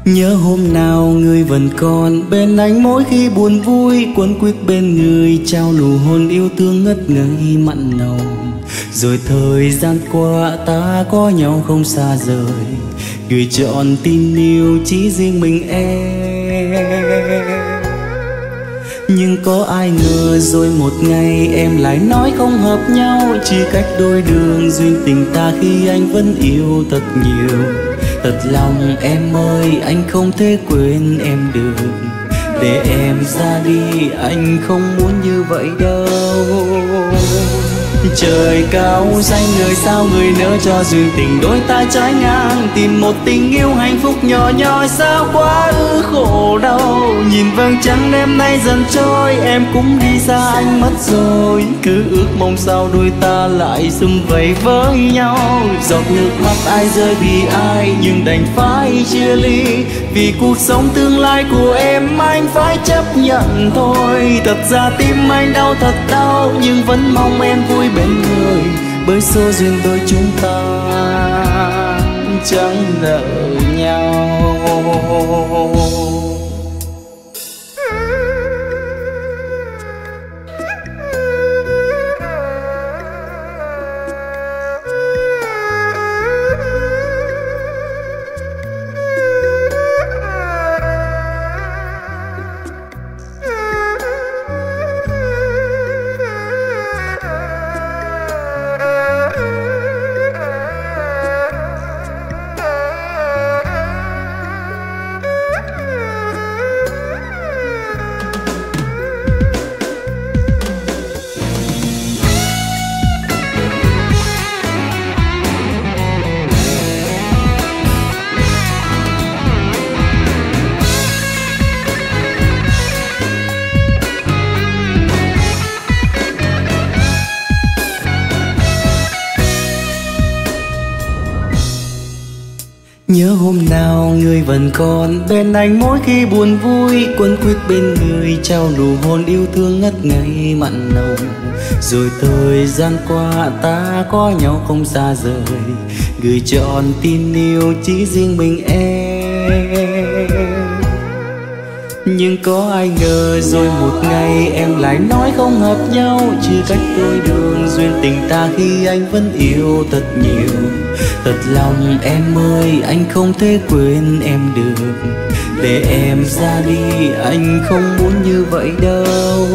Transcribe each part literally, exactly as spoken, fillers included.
Nhớ hôm nào người vẫn còn bên anh, mỗi khi buồn vui quấn quýt bên người, trao nụ hôn yêu thương ngất ngây mặn nồng. Rồi thời gian qua ta có nhau không xa rời, gửi trọn tin yêu chỉ riêng mình em. Nhưng có ai ngờ rồi một ngày em lại nói không hợp nhau, chỉ cách đôi đường duyên tình ta khi anh vẫn yêu thật nhiều. Thật lòng em ơi, anh không thể quên em được, để em ra đi anh không muốn như vậy đâu. Trời cao xanh người sao người nỡ cho duyên tình đôi ta trái ngang, tìm một tình yêu hạnh phúc nhỏ nhoi sao quá ư khổ đau. Nhìn vầng trăng đêm nay dần trôi, em cũng đi xa anh mất rồi, cứ ước mong sao đôi ta lại sum vầy với nhau. Giọt nước mắt ai rơi vì ai nhưng đành phải chia ly, vì cuộc sống tương lai của em anh phải chấp nhận thôi. Thật ra tim anh đau thật đau nhưng vẫn mong em vui bên người, bởi số duyên đôi chúng ta chẳng nợ nhau. Nhớ hôm nào người vẫn còn bên anh, mỗi khi buồn vui quấn quýt bên người, trao nụ hôn yêu thương ngất ngây mặn nồng. Rồi thời gian qua ta có nhau không xa rời, gửi trọn tin yêu chỉ riêng mình em. Nhưng có ai ngờ rồi một ngày em lại nói không hợp nhau, chia cách đôi đường duyên tình ta khi anh vẫn yêu thật nhiều. Thật lòng em ơi, anh không thể quên em được, để em ra đi anh không muốn như vậy đâu.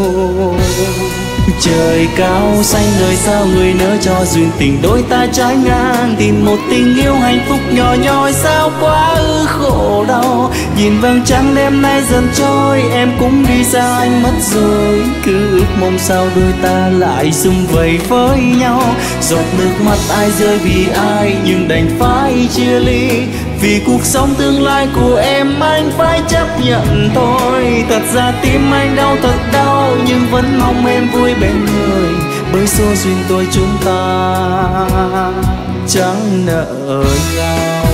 Trời cao xanh người sao người nỡ cho duyên tình đôi ta trái ngang, tìm một tình yêu hạnh phúc nhỏ nhoi sao quá ư khổ đau. Nhìn vầng trăng đêm nay dần trôi, em cũng đi xa anh mất rồi, cứ ước mong sao đôi ta lại sum vầy với nhau. Giọt nước mắt ai rơi vì ai nhưng đành phải chia ly, vì cuộc sống tương lai của em anh phải chấp nhận thôi. Thật ra tim anh đau thật đau nhưng vẫn mong em vui bên người, bởi số duyên đôi chúng ta chẳng nợ nhau.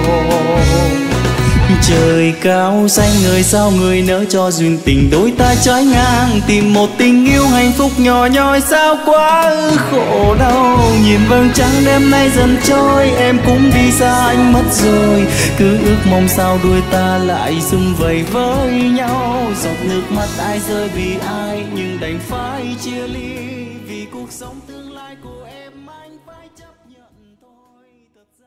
Trời cao xanh người sao người nỡ cho duyên tình đôi ta trái ngang, tìm một tình yêu hạnh phúc nhỏ nhoi sao quá ư khổ đau. Nhìn vầng trăng đêm nay dần trôi, em cũng đi xa anh mất rồi, cứ ước mong sao đôi ta lại sum vầy với nhau. Giọt nước mắt ai rơi vì ai nhưng đành phải chia ly, vì cuộc sống tương lai của em anh phải chấp nhận thôi. Thật ra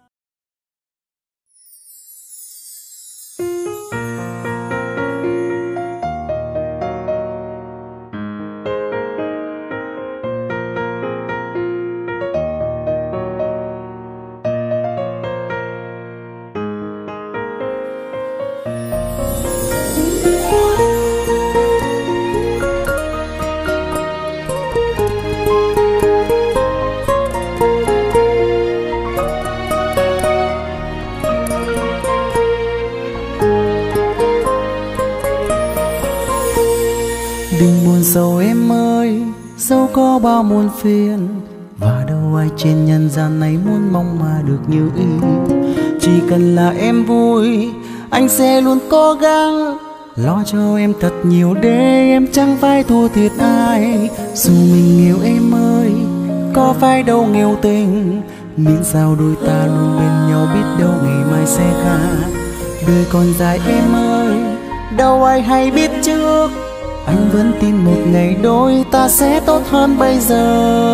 đừng buồn sầu em ơi, dẫu có bao muôn phiền, và đâu ai trên nhân gian này muốn mong mà được như ý. Chỉ cần là em vui, anh sẽ luôn cố gắng lo cho em thật nhiều, để em chẳng phải thua thiệt ai. Dù mình nghèo em ơi, có phải đâu nghèo tình, miễn sao đôi ta luôn bên nhau, biết đâu ngày mai sẽ khác. Đời còn dài em ơi, đâu ai hay biết trước. Anh vẫn tin một ngày đôi ta sẽ tốt hơn bây giờ.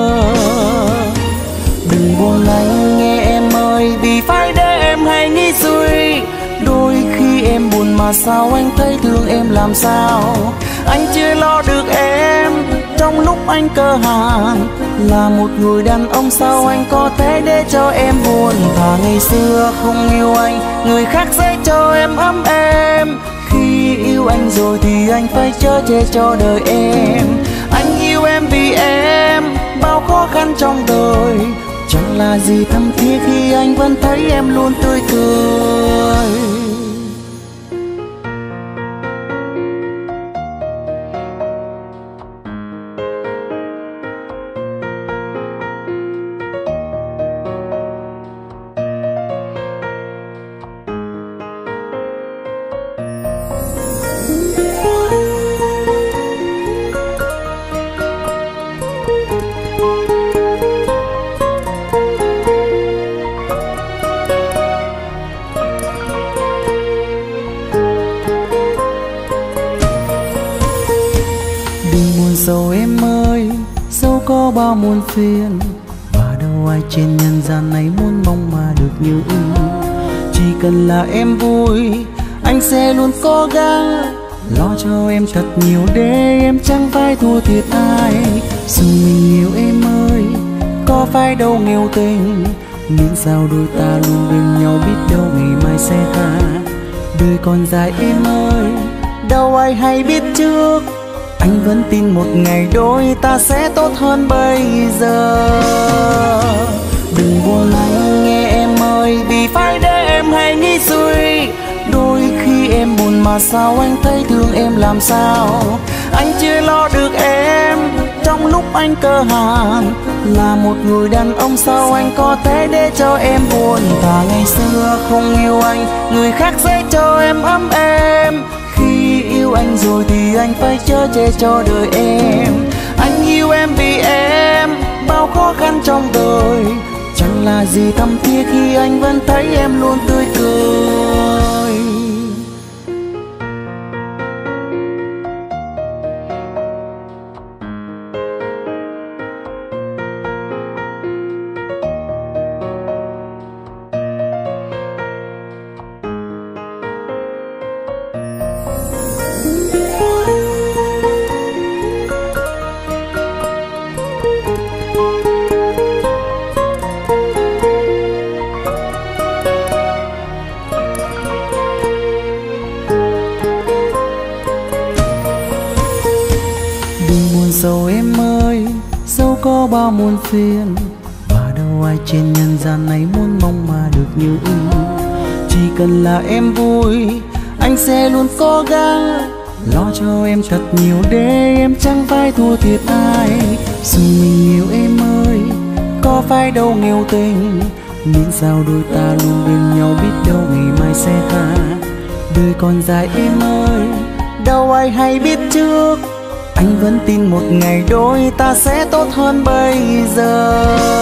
Đừng buồn anh nghe em ơi, vì phải để em hay nghĩ suy. Đôi khi em buồn mà sao anh thấy thương em làm sao. Anh chưa lo được em trong lúc anh cơ hàn. Là một người đàn ông sao anh có thể để cho em buồn. Thà ngày xưa không yêu anh, người khác sẽ cho em ấm êm. Khi yêu anh rồi thì anh phải chở che cho đời em. Anh yêu em vì em bao khó khăn trong đời. Chẳng là gì thâm thiết khi anh vẫn thấy em luôn tươi cười. Dẫu em ơi, dẫu có bao muôn phiền, và đâu ai trên nhân gian này muốn mong mà được như ý. Chỉ cần là em vui, anh sẽ luôn cố gắng lo cho em thật nhiều để em chẳng phải thua thiệt ai. Dù mình yêu em ơi, có phải đâu nghèo tình, miễn sao đôi ta luôn bên nhau, biết đâu ngày mai sẽ khác. Đời còn dài em ơi, đâu ai hay biết trước. Anh vẫn tin một ngày đôi ta sẽ tốt hơn bây giờ. Đừng buồn anh nghe em ơi, vì phải để em hay nghĩ suy. Đôi khi em buồn mà sao anh thấy thương em làm sao. Anh chưa lo được em trong lúc anh cơ hàn. Là một người đàn ông sao anh có thể để cho em buồn. Thà ngày xưa không yêu anh, người khác sẽ cho em ấm êm. Khi yêu anh rồi thì anh phải chở che cho đời em. Anh yêu em vì em bao khó khăn trong đời. Chẳng là gì thâm thiết khi anh vẫn thấy em luôn tươi cười. Dẫu em ơi, dẫu có bao muôn phiền, và đâu ai trên nhân gian này muốn mong mà được như ý. Chỉ cần là em vui, anh sẽ luôn cố gắng lo cho em thật nhiều để em chẳng phải thua thiệt ai. Dù mình yêu em ơi, có phải đâu nghèo tình, miễn sao đôi ta luôn bên nhau, biết đâu ngày mai sẽ khác. Đời còn dài em ơi, đâu ai hay biết trước. Anh vẫn tin một ngày đôi ta sẽ tốt hơn bây giờ.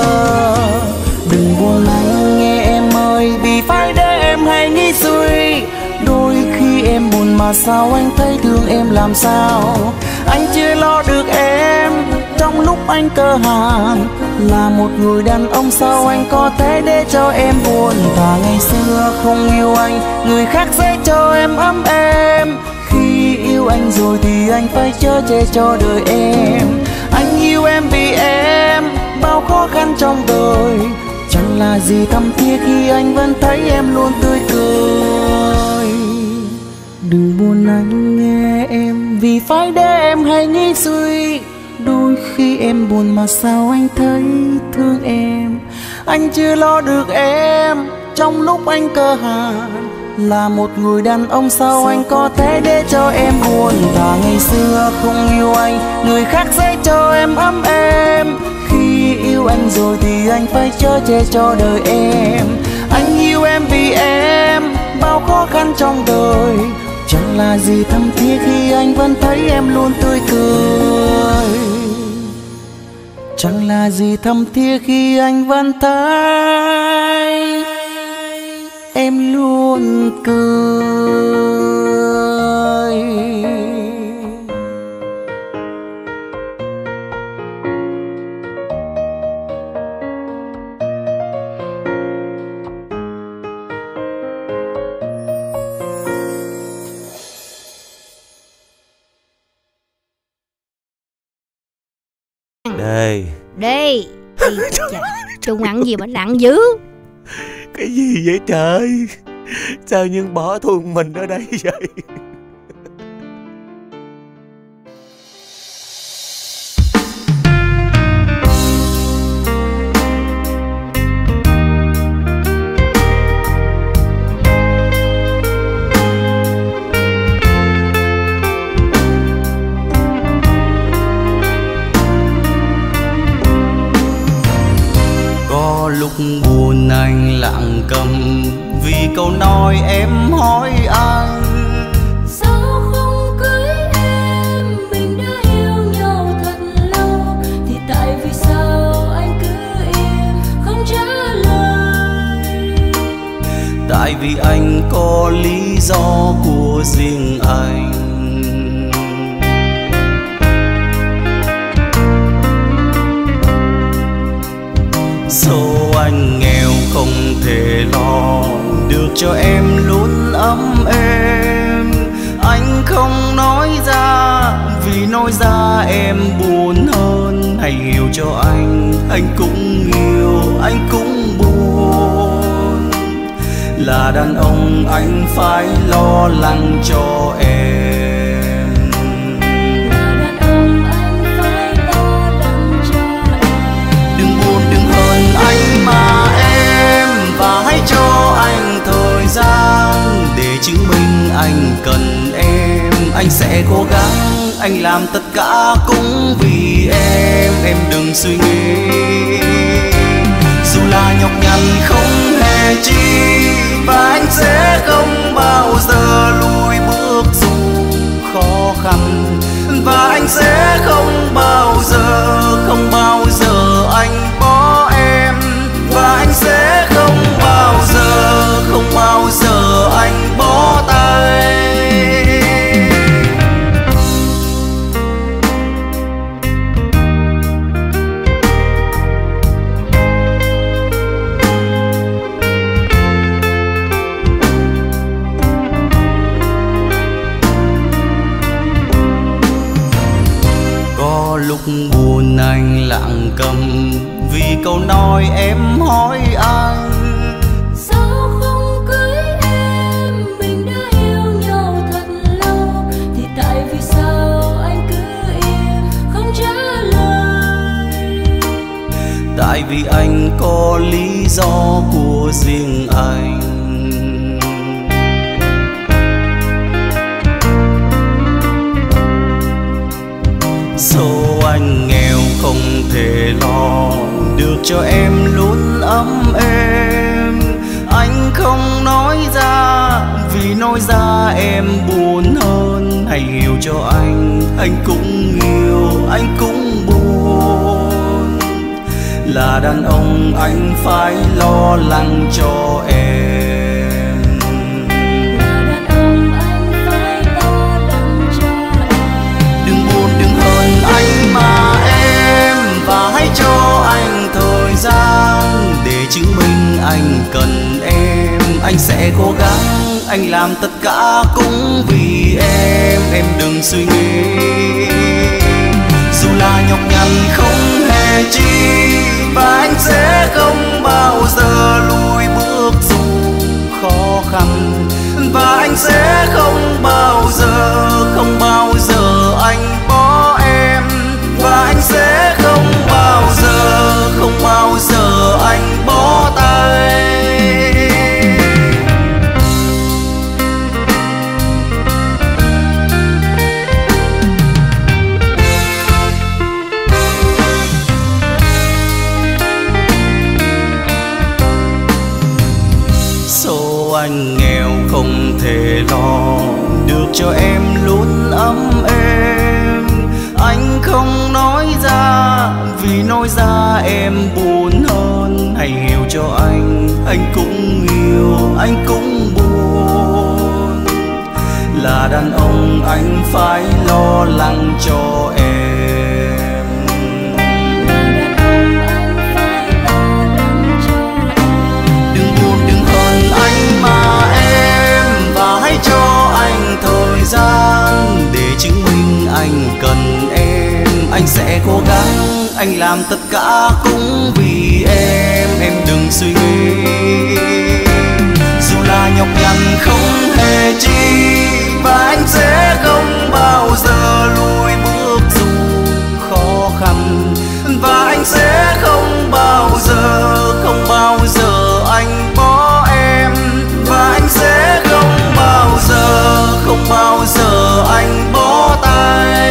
Đừng buồn anh nghe em ơi, vì phải để em hay nghĩ suy. Đôi khi em buồn mà sao anh thấy thương em làm sao. Anh chưa lo được em trong lúc anh cơ hàn. Là một người đàn ông sao anh có thể để cho em buồn. Thà ngày xưa không yêu anh, người khác sẽ cho em ấm êm. Khi yêu anh rồi thì anh phải chở che cho đời em. Anh yêu em vì em bao khó khăn trong đời. Chẳng là gì thâm thiết khi anh vẫn thấy em luôn tươi cười. Đừng buồn anh nghe em, vì phải để em hay nghĩ suy. Đôi khi em buồn mà sao anh thấy thương em. Anh chưa lo được em trong lúc anh cơ hàn. Là một người đàn ông sao anh có thể để cho em buồn. Thà ngày xưa không yêu anh, người khác sẽ cho em ấm êm. Khi yêu anh rồi thì anh phải chở che cho đời em. Anh yêu em vì em bao khó khăn trong đời. Chẳng là gì thâm thiết khi anh vẫn thấy em luôn tươi cười. Chẳng là gì thâm thiết khi anh vẫn thấy em luôn cười. Đây Đi. Trung ăn gì mà nặng dữ. cái gì vậy trời? Sao Nhân bỏ thuần mình ở đây vậy? Lúc buồn anh lặng câm vì câu nói em hỏi anh. Sao không cưới em, mình đã yêu nhau thật lâu, thì tại vì sao anh cứ im không trả lời? Tại vì anh có lý do của riêng anh. Số anh nghèo không thể lo được cho em luôn ấm êm. Anh không nói ra vì nói ra em buồn hơn. Hãy hiểu cho anh, anh cũng yêu, anh cũng buồn. Là đàn ông anh phải lo lắng cho em. Anh mà em, và hãy cho anh thời gian để chứng minh anh cần em. Anh sẽ cố gắng, anh làm tất cả cũng vì em. Em đừng suy nghĩ, dù là nhọc nhằn không hề chi, và anh sẽ không bao giờ lùi bước dù khó khăn. Và anh sẽ không bao giờ, không bao giờ anh bỏ em. Và anh sẽ không bao giờ, không bao giờ anh bỏ tay. Có lúc buồn anh lặng câm vì câu nói em hỏi anh. Sao không cưới em, mình đã yêu nhau thật lâu, thì tại vì sao anh cứ im không trả lời? Tại vì anh có lý do của riêng anh. Số anh nghèo không thể lo được cho em luôn ấm êm. Anh không nói ra vì nói ra em buồn hơn. Hãy hiểu cho anh, anh cũng yêu, anh cũng buồn. Là đàn ông anh phải lo lắng cho em. Là đàn ông anh phải lo lắng cho em. Đừng buồn đừng hơn anh mà em, và hãy cho anh thời gian để chứng minh anh cần em. Anh sẽ cố gắng, anh làm tất cả cũng vì em. Em đừng suy nghĩ, dù là nhọc nhằn không hề chi, và anh sẽ không bao giờ lùi bước dù khó khăn. Và anh sẽ không bao giờ, không bao giờ anh bỏ em. Và anh sẽ không bao giờ, không bao giờ anh bỏ tay. Số anh nghèo không thể lo được cho em luôn ấm êm. Anh không nói ra vì nói ra em buồn hơn. Hãy hiểu cho cho anh, anh cũng yêu, anh cũng buồn. Là đàn ông anh phải lo lắng cho em. Đừng buồn đừng hờn anh mà em, và hãy cho anh thời gian để chứng minh anh cần em. Anh sẽ cố gắng, anh làm tất cả cũng vì em. Em đừng suy nghĩ, dù là nhọc nhằn không hề chi, và anh sẽ không bao giờ lùi bước dù khó khăn. Và anh sẽ không bao giờ, không bao giờ anh bỏ em. Và anh sẽ không bao giờ, không bao giờ anh bỏ tay.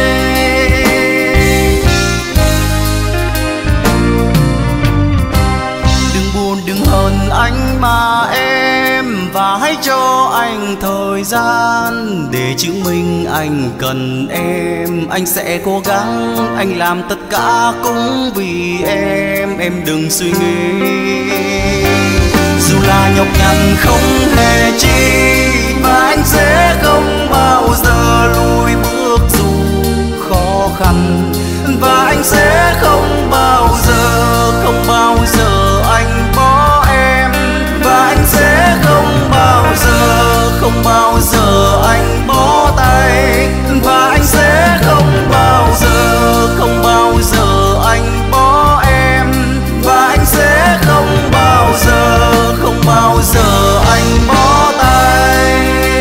Đừng buồn đừng hờn anh mà em, và hãy cho anh thời gian để chứng minh anh cần em. Anh sẽ cố gắng, anh làm tất cả cũng vì em. Em đừng suy nghĩ, dù là nhọc nhằn không hề chi, và anh sẽ không bao giờ lùi bước dù khó khăn. Và anh sẽ không bao giờ, không bao giờ anh bỏ em. Và anh sẽ không bao giờ, không bao giờ anh bỏ tay. Và anh sẽ không bao giờ, không bao giờ anh bỏ em. Và anh sẽ không bao giờ, không bao giờ anh bỏ tay.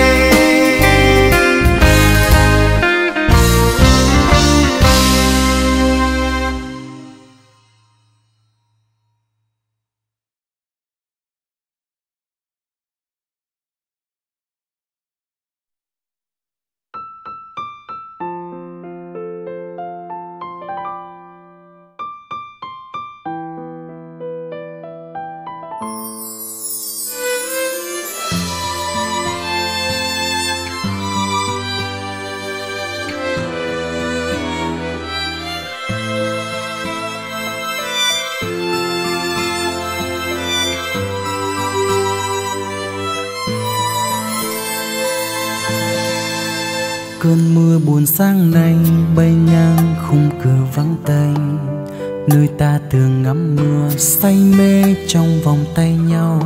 Cơn mưa buồn sáng nay bay ngang khung cửa vắng tanh, nơi ta thường ngắm mưa say mê trong vòng tay nhau.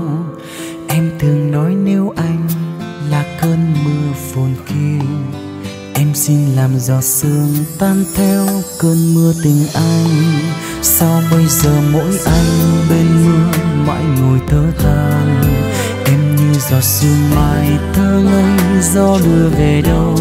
Em thường nói nếu anh là cơn mưa phồn kia, em xin làm giọt sương tan theo cơn mưa tình anh. Sao bây giờ mỗi anh bên mưa mãi ngồi thở than, em như giọt sương mai thơ ngây gió đưa về đâu.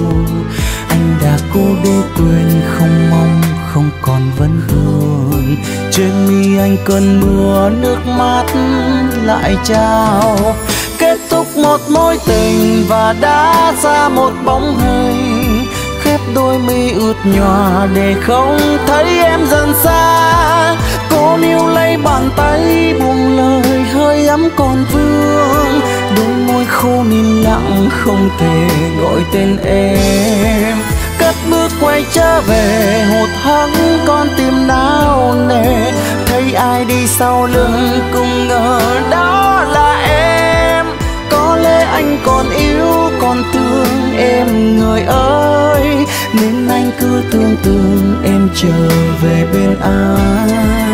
Anh đã cố để quên, không mong không còn vẫn thương. Trên mi anh cơn mưa nước mắt lại trao, kết thúc một mối tình và đã ra một bóng hình. Khép đôi mi ướt nhòa để không thấy em dần xa. Cô níu lấy bàn tay buông lời hơi ấm còn vương, đôi môi khô nín lặng không thể gọi tên em. Cất bước quay trở về hụt hẫng con tim nao nề, thấy ai đi sau lưng cũng ngờ đó là em. Có lẽ anh còn yêu còn thương em người ơi, nên anh cứ tưởng tượng em trở về bên anh.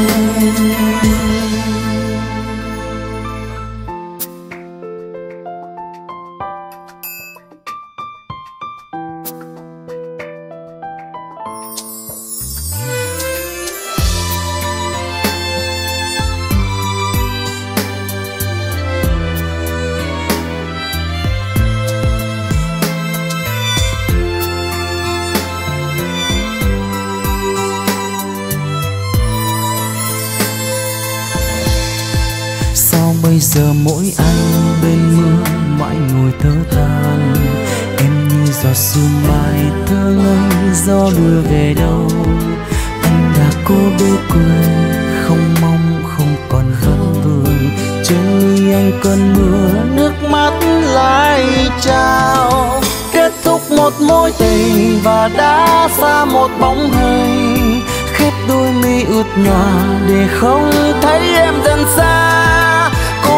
Bây giờ mỗi anh bên mưa mãi ngồi thở than, em như giọt sương mai thơ ngây gió đưa về đâu. Anh đã cố để quên, không mong không còn vẫn vương. Trên mi anh cơn mưa nước mắt lại trao, kết thúc một mối tình và đã xa một bóng hình. Khép đôi mi ướt nhòa để không thấy em dần xa.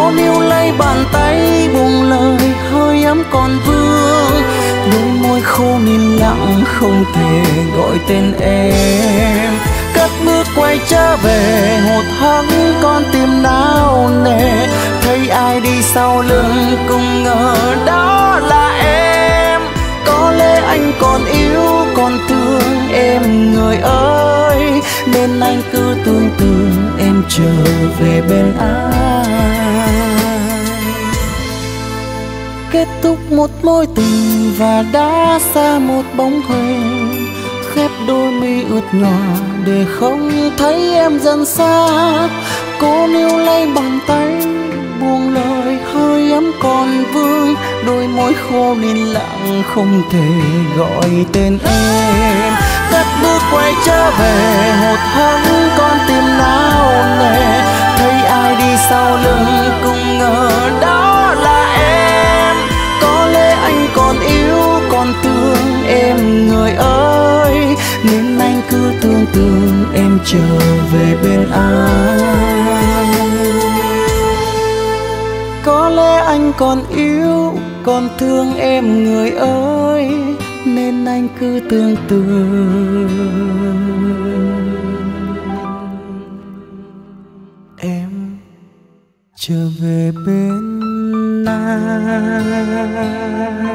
Cô níu lấy bàn tay buông lời hơi ấm còn vương, đôi môi khô nín lặng không thể gọi tên em. Cất bước quay trở về hụt hẫng con tim nao nề, thấy ai đi sau lưng cũng ngờ đó là em. Có lẽ anh còn yêu còn thương em người ơi, nên anh cứ tưởng tượng em trở về bên ai. Kết thúc một mối tình và đã xa một bóng hình, khép đôi mi ướt nhòa để không thấy em dần xa. Cô níu lấy bàn tay buông lời hơi ấm còn vương, đôi môi khô nín lặng không thể gọi tên em. Cất bước quay trở về hụt hẫng con tim nao nề, thấy ai đi sau lưng cũng ngờ đó là em. Có lẽ anh còn yêu còn thương em người ơi, nên anh cứ tưởng tượng em trở về bên ai. Có lẽ anh còn yêu còn thương em người ơi, nên anh cứ tưởng tượng em trở về bên ai.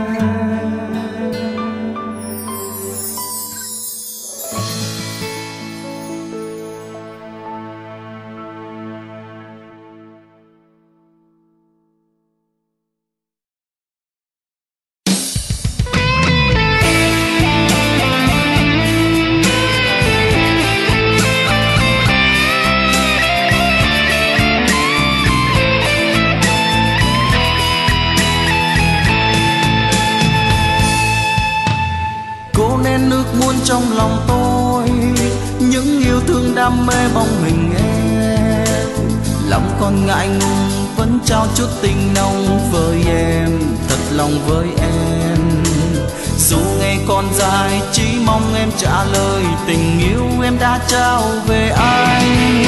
Trong lòng tôi những yêu thương đam mê bóng hình em, lòng còn ngại ngùng vẫn trao chút tình nồng với em, thật lòng với em. Dù ngày còn dài chỉ mong em trả lời tình yêu em đã trao về anh.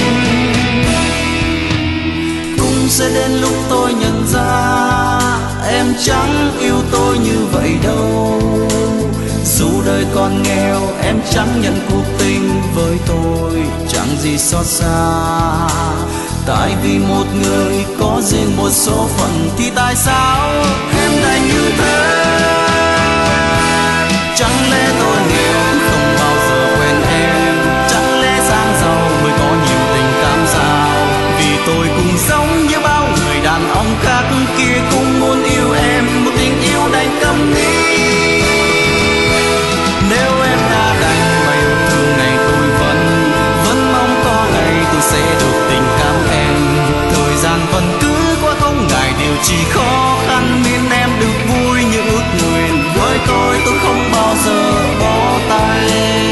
Cũng sẽ đến lúc tôi nhận ra em chẳng yêu tôi như vậy đâu. Dù đời còn nghèo em chẳng nhận cuộc tình với tôi, chẳng gì xót xa. Tại vì một người có riêng một số phận thì tại sao em đành như thế? Chẳng lẽ tôi nghèo không bao giờ quen em, chẳng lẽ sang giàu mới có nhiều tình cảm sao? Vì tôi cũng giống như bao người đàn ông khác kia cũng muốn yêu em, một tình yêu đành câm nín. Nếu em đã đành mà yêu thương này tôi vẫn vẫn mong có ngày tôi sẽ được tình cảm em. Thời gian vẫn cứ qua không ngại điều chỉ khó khăn, nên em được vui như ước nguyện. Với tôi tôi không bao giờ bỏ tay.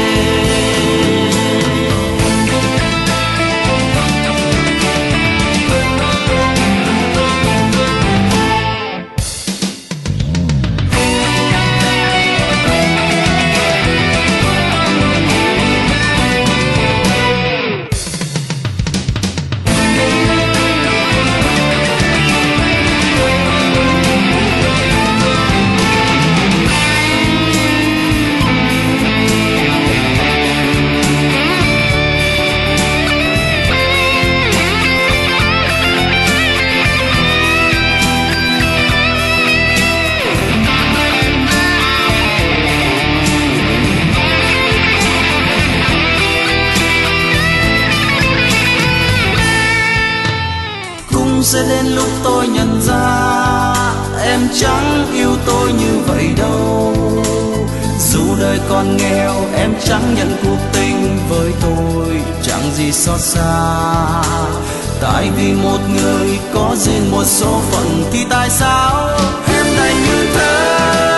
Sẽ đến lúc tôi nhận ra em chẳng yêu tôi như vậy đâu. Dù đời còn nghèo em chẳng nhận cuộc tình với tôi, chẳng gì xót xa. Tại vì một người có riêng một số phận thì tại sao em đành như thế?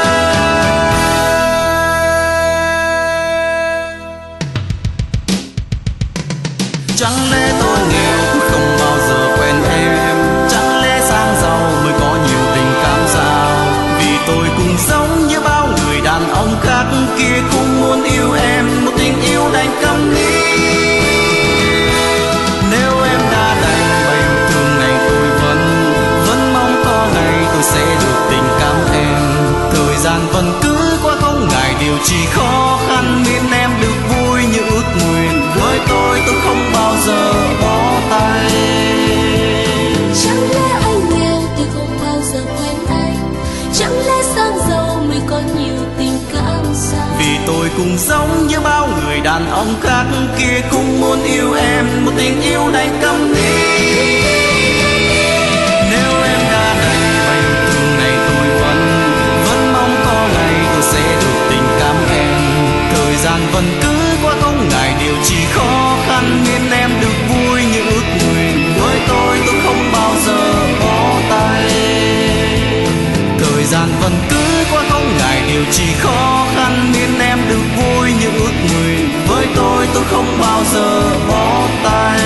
Chẳng lẽ tôi nghèo không bao giờ quen em, chẳng lẽ sang giàu mới có nhiều tình cảm sao? Vì tôi cũng giống như bao người đàn ông khác kia cũng muốn yêu em, một tình yêu đành câm nín. Nếu em đã đành mà yêu thương này tôi vẫn mình giống như bao người đàn ông khác kia cũng muốn yêu em, một tình yêu đầy câm đi. Nếu em đã đầy và yêu thương này tôi vẫn vẫn mong có ngày tôi sẽ được tình cảm em. Thời gian vẫn cứ qua không ngày điều chỉ khó khăn nên em được vui như ước nguyện. Với tôi tôi không bao giờ bỏ tay. Thời gian vẫn cứ qua không ngày điều chỉ khó khăn nên em được vui như ước nguyện. Với tôi tôi không bao giờ bỏ tay.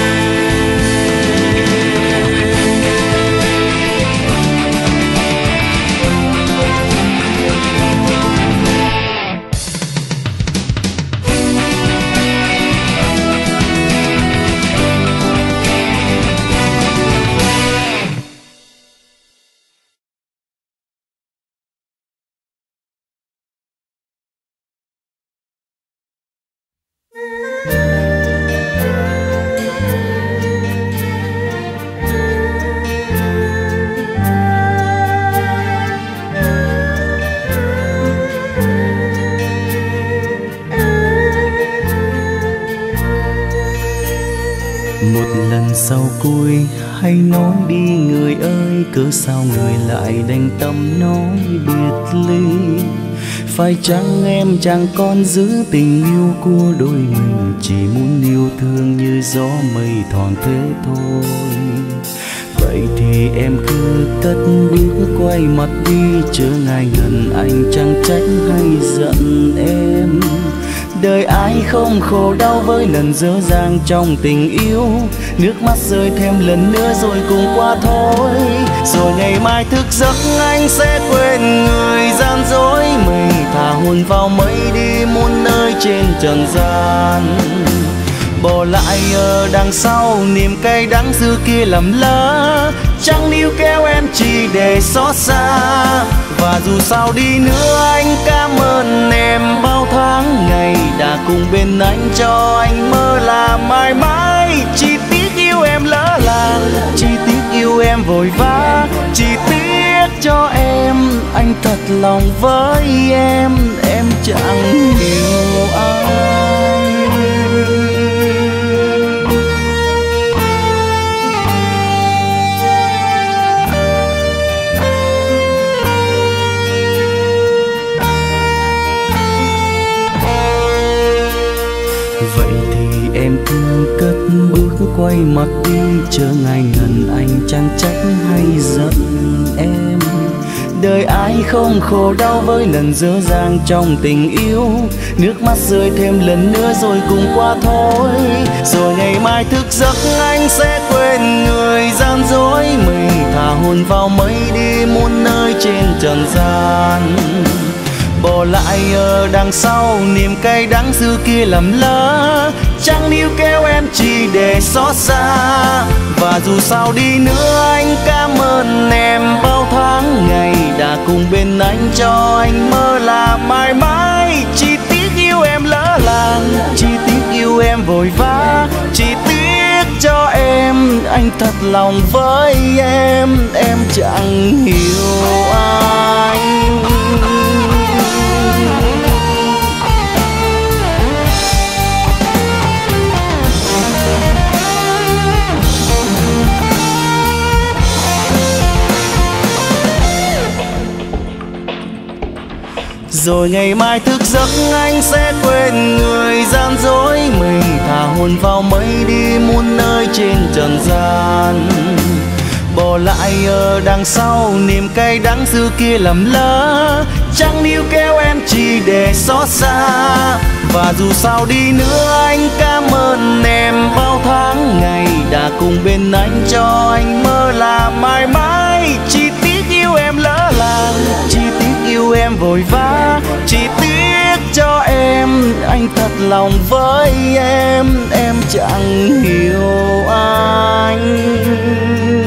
Một lần sau cuối hãy nói đi người ơi, cớ sao người lại đành tâm nói biệt ly. Phải chăng em chẳng còn giữ tình yêu của đôi mình, chỉ muốn yêu thương như gió mây thoảng thế thôi. Vậy thì em cứ cất bước quay mặt đi, chớ ngại ngần anh chẳng trách hay giận em. Đời ai không khổ đau với lần dở dang trong tình yêu, nước mắt rơi thêm lần nữa rồi cùng qua thôi. Rồi ngày mai thức giấc anh sẽ quên người gian dối mình, thả hồn vào mây đi muôn nơi trên trần gian. Bỏ lại ở đằng sau niềm cay đắng xưa kia lầm lỡ, chẳng níu kéo em chỉ để xót xa. Và dù sao đi nữa anh cảm ơn em bao tháng ngày đã cùng bên anh, cho anh mơ là mãi mãi. Chỉ tiếc yêu em lỡ làng, chỉ tiếc yêu em vội vã, chỉ tiếc cho em anh thật lòng với em, em chẳng hiểu ai. Vậy thì em cứ cất bước quay mặt đi, chớ ngại ngần anh chẳng trách hay giận em. Đời ai không khổ đau với lần dở dang trong tình yêu, nước mắt rơi thêm lần nữa rồi cùng qua thôi. Rồi ngày mai thức giấc anh sẽ quên người gian dối mình, thả hồn vào mây đi muôn nơi trên trần gian. Bỏ lại ở đằng sau niềm cay đắng xưa kia lầm lỡ, chẳng níu kéo em chỉ để xót xa. Và dù sao đi nữa anh cảm ơn em bao tháng ngày đã cùng bên anh, cho anh mơ là mãi mãi. Chỉ tiếc yêu em lỡ làng, chỉ tiếc yêu em vội vã, chỉ tiếc cho em anh thật lòng với em, em chẳng hiểu anh. Rồi ngày mai thức giấc anh sẽ quên người gian dối mình, thả hồn vào mây đi muôn nơi trên trần gian. Bỏ lại ở đằng sau niềm cay đắng xưa kia lầm lỡ, chẳng níu kéo em chỉ để xót xa. Và dù sao đi nữa anh cảm ơn em bao tháng ngày đã cùng bên anh, cho anh mơ là mãi mãi. Chỉ tiếc yêu em lỡ làng, chỉ tiếc yêu em vội vã, chỉ tiếc cho em anh thật lòng với em, em chẳng hiểu anh.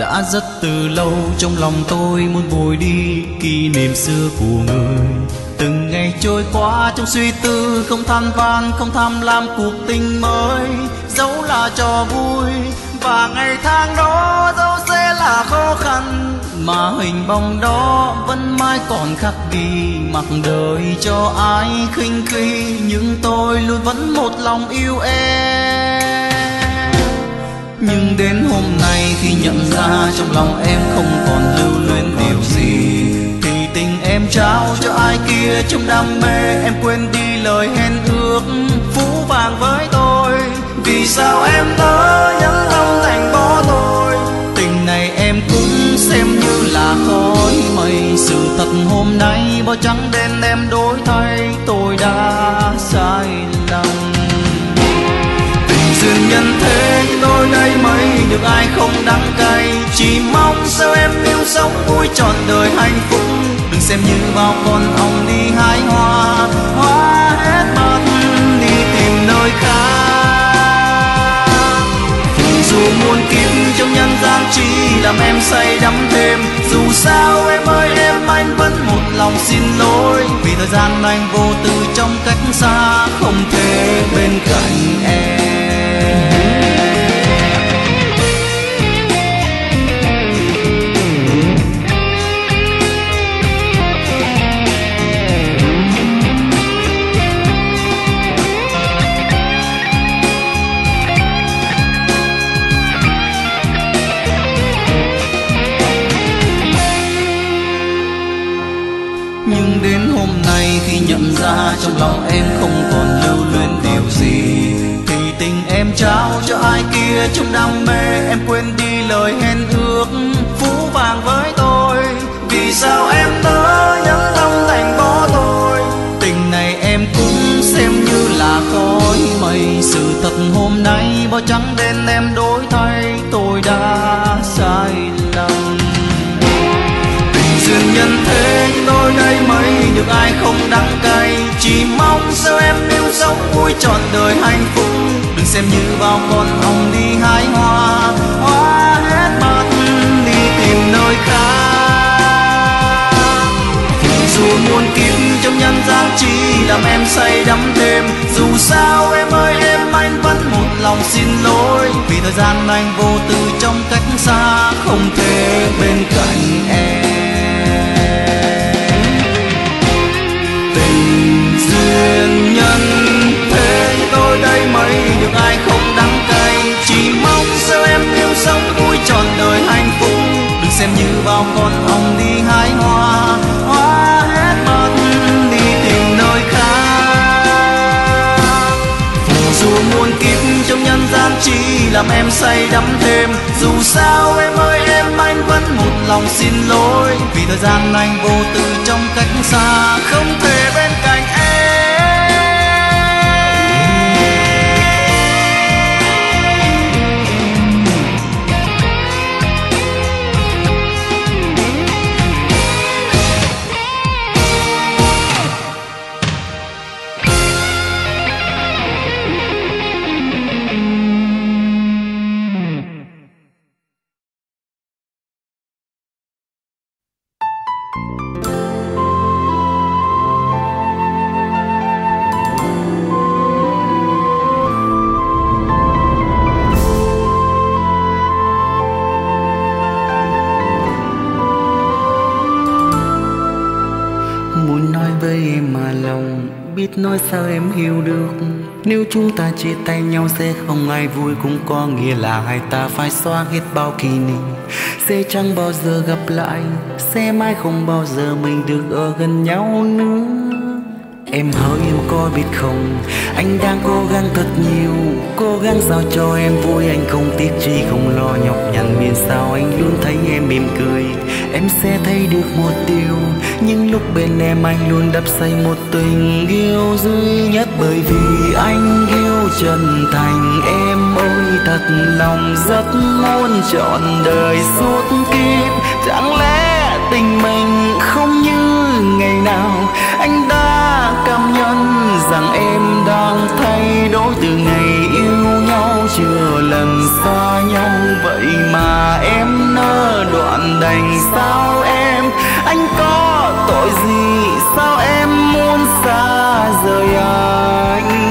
đã rất từ lâu trong lòng tôi muốn vùi đi kỷ niệm xưa của người. Từng ngày trôi qua trong suy tư, không than van không tham lam cuộc tình mới, dẫu là trò vui và ngày tháng đó dẫu sẽ là khó khăn, mà hình bóng đó vẫn mãi còn khắc ghi. Mặc đời cho ai khinh khi, nhưng tôi luôn vẫn một lòng yêu em. Nhưng đến hôm nay khi nhận ra trong lòng em không còn lưu luyến điều gì, thì tình em trao cho ai kia trong đam mê. Em quên đi lời hẹn ước phũ phàng với tôi, vì sao em nỡ nhẫn tâm thành bỏ tôi. Tình này em cũng xem như là khói mây, sự thật hôm nay bao trắng đen em đổi thay, tôi đã sai lầm. Tình duyên nhân thế tôi đây mấy được ai không đắng cay, chỉ mong sao em yêu sống vui trọn đời hạnh phúc. Đừng xem như bao con ong đi hái hoa, hoa hết mất đi tìm nơi khác. Dù muôn kiếp trong nhân gian chỉ làm em say đắm thêm, dù sao em ơi em anh vẫn một lòng xin lỗi, vì thời gian anh vô tư trong cách xa, không thể bên cạnh em. Nhưng đến hôm nay khi nhận ra trong lòng em không còn lưu luyến điều gì, thì tình em trao cho ai kia trong đam mê. Em quên đi lời hẹn ước phũ phàng với tôi, vì sao em nỡ nhẫn tâm thành bỏ tôi. Tình này em cũng xem như là khói mây, sự thật hôm nay bao trắng đen em đổi thay, tôi đã sai lầm. Duyên nhân thế tôi đây mấy được ai không đắng cay, chỉ mong sao em yêu sống vui trọn đời hạnh phúc. Đừng xem như bao con ong đi hái hoa, hoa hết mất đi tìm nơi khác. Dù muôn kiếp trong nhân gian chỉ làm em say đắm thêm, dù sao em ơi em anh vẫn một lòng xin lỗi, vì thời gian anh vô tư trong cách xa, không thể bên cạnh em. Tình duyên nhân thế tôi đây mấy được ai không đắng cay, chỉ mong sao em yêu sống vui trọn đời hạnh phúc. Đừng xem như bao con ong đi hái hoa, hoa hết mất đi tìm nơi khác. Dù muôn kiếp trong nhân gian chỉ làm em say đắm thêm, dù sao em ơi em anh vẫn một lòng xin lỗi, vì thời gian anh vô tư trong cách xa, không thể bên cạnh em. Biết nói sao em hiểu được, nếu chúng ta chia tay nhau sẽ không ai vui, cũng có nghĩa là hai ta phải xóa hết bao kỷ niệm. Sẽ chẳng bao giờ gặp lại, sẽ mãi không bao giờ mình được ở gần nhau nữa. Em hỡi em có biết không, anh đang cố gắng thật nhiều, cố gắng sao cho em vui, anh không tiếc chi không lo nhọc nhằn. Miễn sao anh luôn thấy em mỉm cười, em sẽ thấy được một điều, nhưng lúc bên em anh luôn đắm say một tình yêu duy nhất. Bởi vì anh yêu chân thành em ơi, thật lòng rất muốn trọn đời suốt kiếp. Chẳng lẽ tình mình không như ngày nào, anh đã cảm nhận rằng em đang thay đổi từ ngày yêu nhau, chưa lần xa nhau vậy mà em nỡ đành sao em. Anh có tội gì sao em muốn xa rời anh.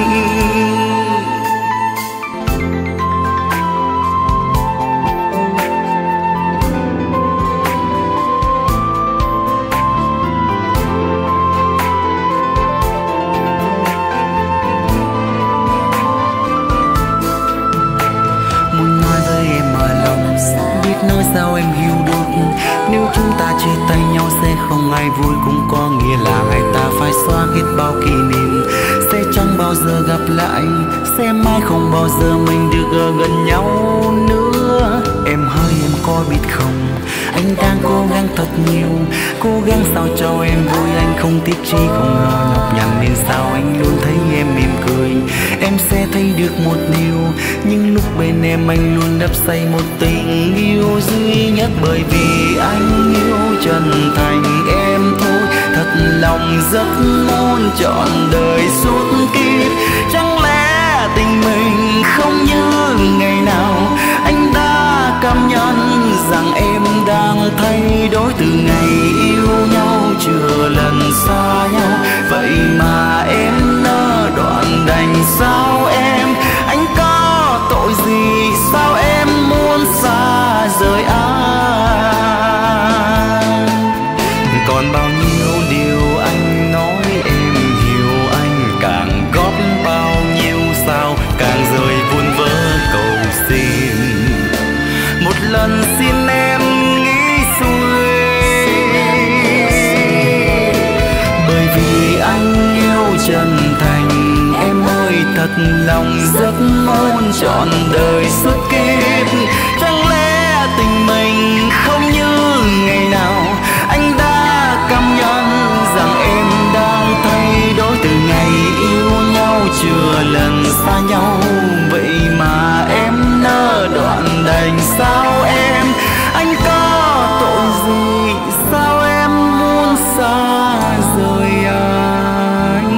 Nói sao em hiểu được, nếu chúng ta chia tay nhau sẽ không ai vui, cũng có nghĩa là hai ta phải xóa hết bao kỷ niệm. Sẽ chẳng bao giờ gặp lại, sẽ mãi không bao giờ mình được ở gần nhau nữa. Em hỡi em có biết không, anh đang cố gắng thật nhiều, cố gắng sao cho em vui. Anh không tiếc chi không lo nhọc nhằn, nên sao anh luôn thấy em mỉm cười. Em sẽ thấy được một điều, nhưng lúc bên em anh luôn đắm say một tình yêu duy nhất. Bởi vì anh yêu chân thành em thôi, thật lòng rất muốn trọn đời suốt kiếp. Chẳng lẽ tình mình không như ngày nào, anh đã cảm nhận rằng em đang thay đổi từ ngày yêu nhau chưa lần xa nhau. Vậy mà em nỡ đoạn đành sao em. Anh có tội gì sao em muốn xa rời anh. Còn bao nhiêu điều anh nói em hiểu, anh càng góp bao nhiêu sao càng rơi vun vỡ cầu xin. Một lần xin em nghĩ xuôi, bởi vì anh yêu chân thành em ơi, thật lòng rất muốn trọn đời suốt kiếp. Chẳng lẽ tình mình không như ngày nào, anh đã cảm nhận rằng em đang thay đổi từ ngày yêu nhau chưa lần xa nhau. Vậy mà em nỡ đoạn đành sao em. Anh có tội gì sao em muốn xa rời anh.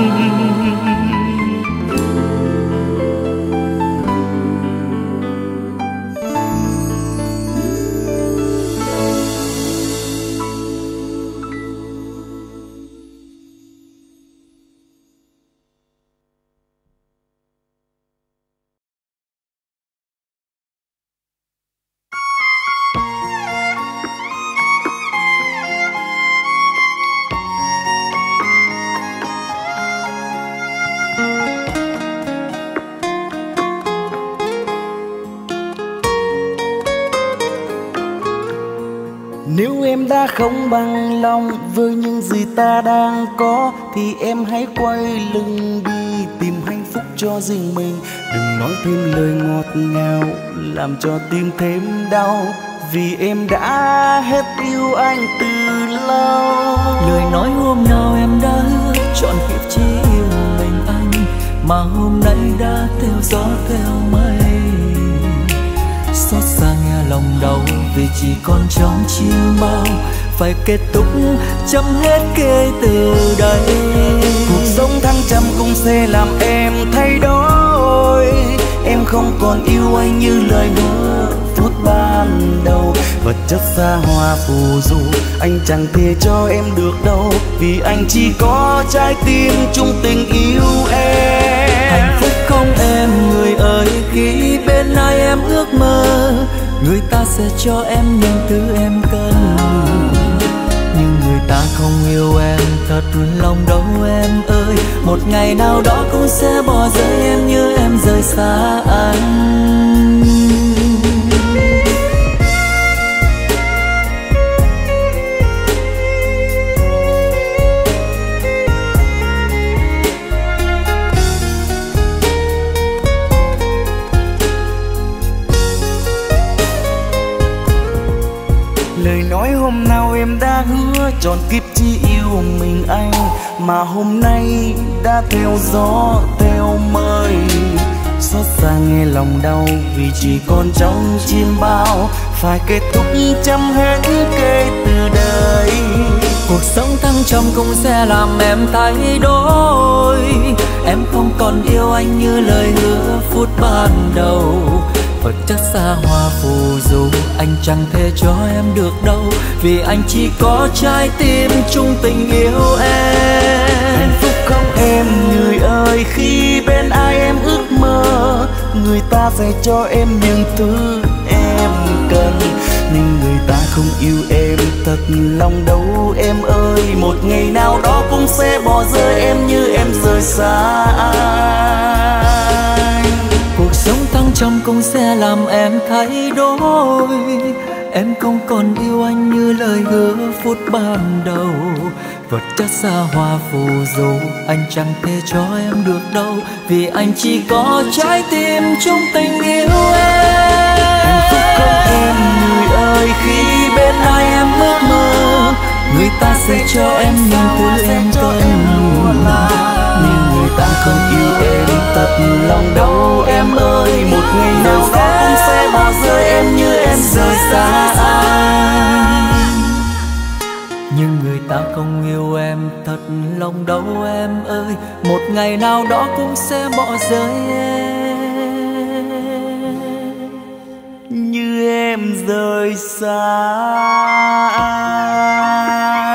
Nếu em đã không bằng lòng với những gì ta đang có, thì em hãy quay lưng đi tìm hạnh phúc cho riêng mình. Đừng nói thêm lời ngọt ngào làm cho tim thêm đau, vì em đã hết yêu anh từ lâu. Lời nói hôm nào em đã hứa chọn kiếp chỉ yêu mình anh, mà hôm nay đã theo gió theo mây. Xót xa nghe lòng đau vì chỉ còn trong chim bao, phải kết thúc chấm hết kể từ đây. Cuộc sống thăng trầm cũng sẽ làm em thay đổi. Em không còn yêu anh như lời hứa phút ban đầu. Vật chất xa hoa phù du anh chẳng thể cho em được đâu, vì anh chỉ có trái tim chung tình yêu em. Hạnh phúc không em người ơi, khi bên ai em ước mơ, người ta sẽ cho em những thứ em cần. Nhưng người ta không yêu em thật lòng đâu em ơi, một ngày nào đó cũng sẽ bỏ rơi em như em rời xa anh. Lời nói hôm nào em đã hứa trọn kiếp chỉ yêu mình anh, mà hôm nay đã theo gió theo mây. Xót xa nghe lòng đau vì chỉ còn trong chim bao, phải kết thúc chấm hết kể từ đây. Cuộc sống thăng trầm cũng sẽ làm em thay đổi. Em không còn yêu anh như lời hứa phút ban đầu, vật chất xa hoa phù du anh chẳng thể cho em được đâu, vì anh chỉ có trái tim chung tình yêu em. Hạnh phúc không em người ơi, khi bên ai em ước mơ, người ta sẽ cho em những thứ em cần, nhưng người ta không yêu em thật lòng đâu em ơi. Một ngày nào đó cũng sẽ bỏ rơi em như em rời xa anh. Cuộc sống thăng trầm cũng sẽ làm em thay đổi, em không còn yêu anh như lời hứa phút ban đầu. Vật chất xa hoa phù du anh chẳng thể cho em được đâu, vì anh chỉ có trái tim chung tình yêu em. Hạnh phúc không em người ơi, khi bên ai em ước mơ, người ta sẽ cho em những thứ em cần, nhưng người ta không yêu em thật lòng đâu em ơi. Một ngày nào đó cũng sẽ bỏ rơi em như em rời xa anh, nhưng người ta không yêu em thật lòng đâu em ơi. Một ngày nào đó cũng sẽ bỏ rơi em như em rời xa anh.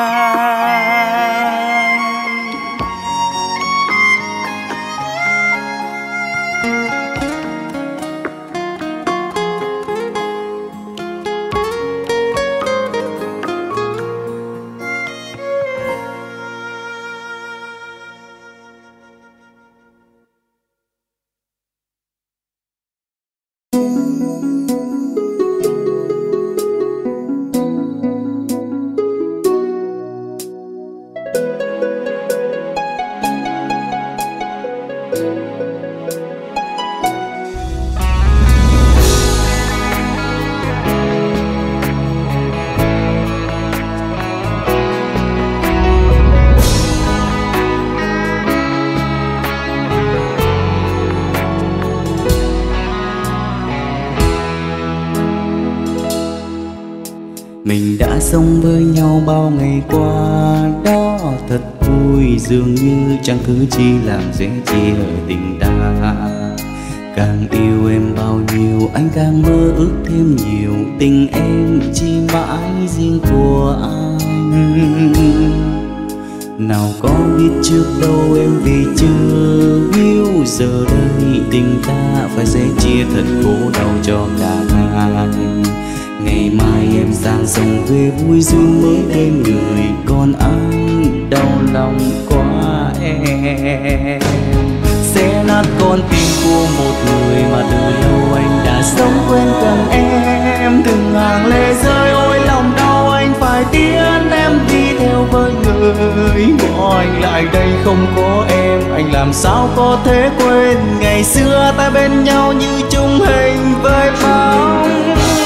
Mình đã sống với nhau bao ngày qua, đó thật vui, dường như chẳng thứ chi làm dễ chia tình ta. Càng yêu em bao nhiêu, anh càng mơ ước thêm nhiều, tình em chỉ mãi riêng của anh. Nào có biết trước đâu em vì chưa yêu, giờ đây tình ta phải sẽ chia thật khổ đau cho cả hai. Ngày mai em sang sông về vui duyên mới bên người, còn anh đau lòng quá em. Sẽ nát con tim của một người mà từ lâu anh đã sống quên gần em. Từng hàng lệ rơi ôi lòng đau anh phải tiến em đi theo với người. Bỏ anh lại đây không có em, anh làm sao có thể quên ngày xưa ta bên nhau như chung hình với bóng.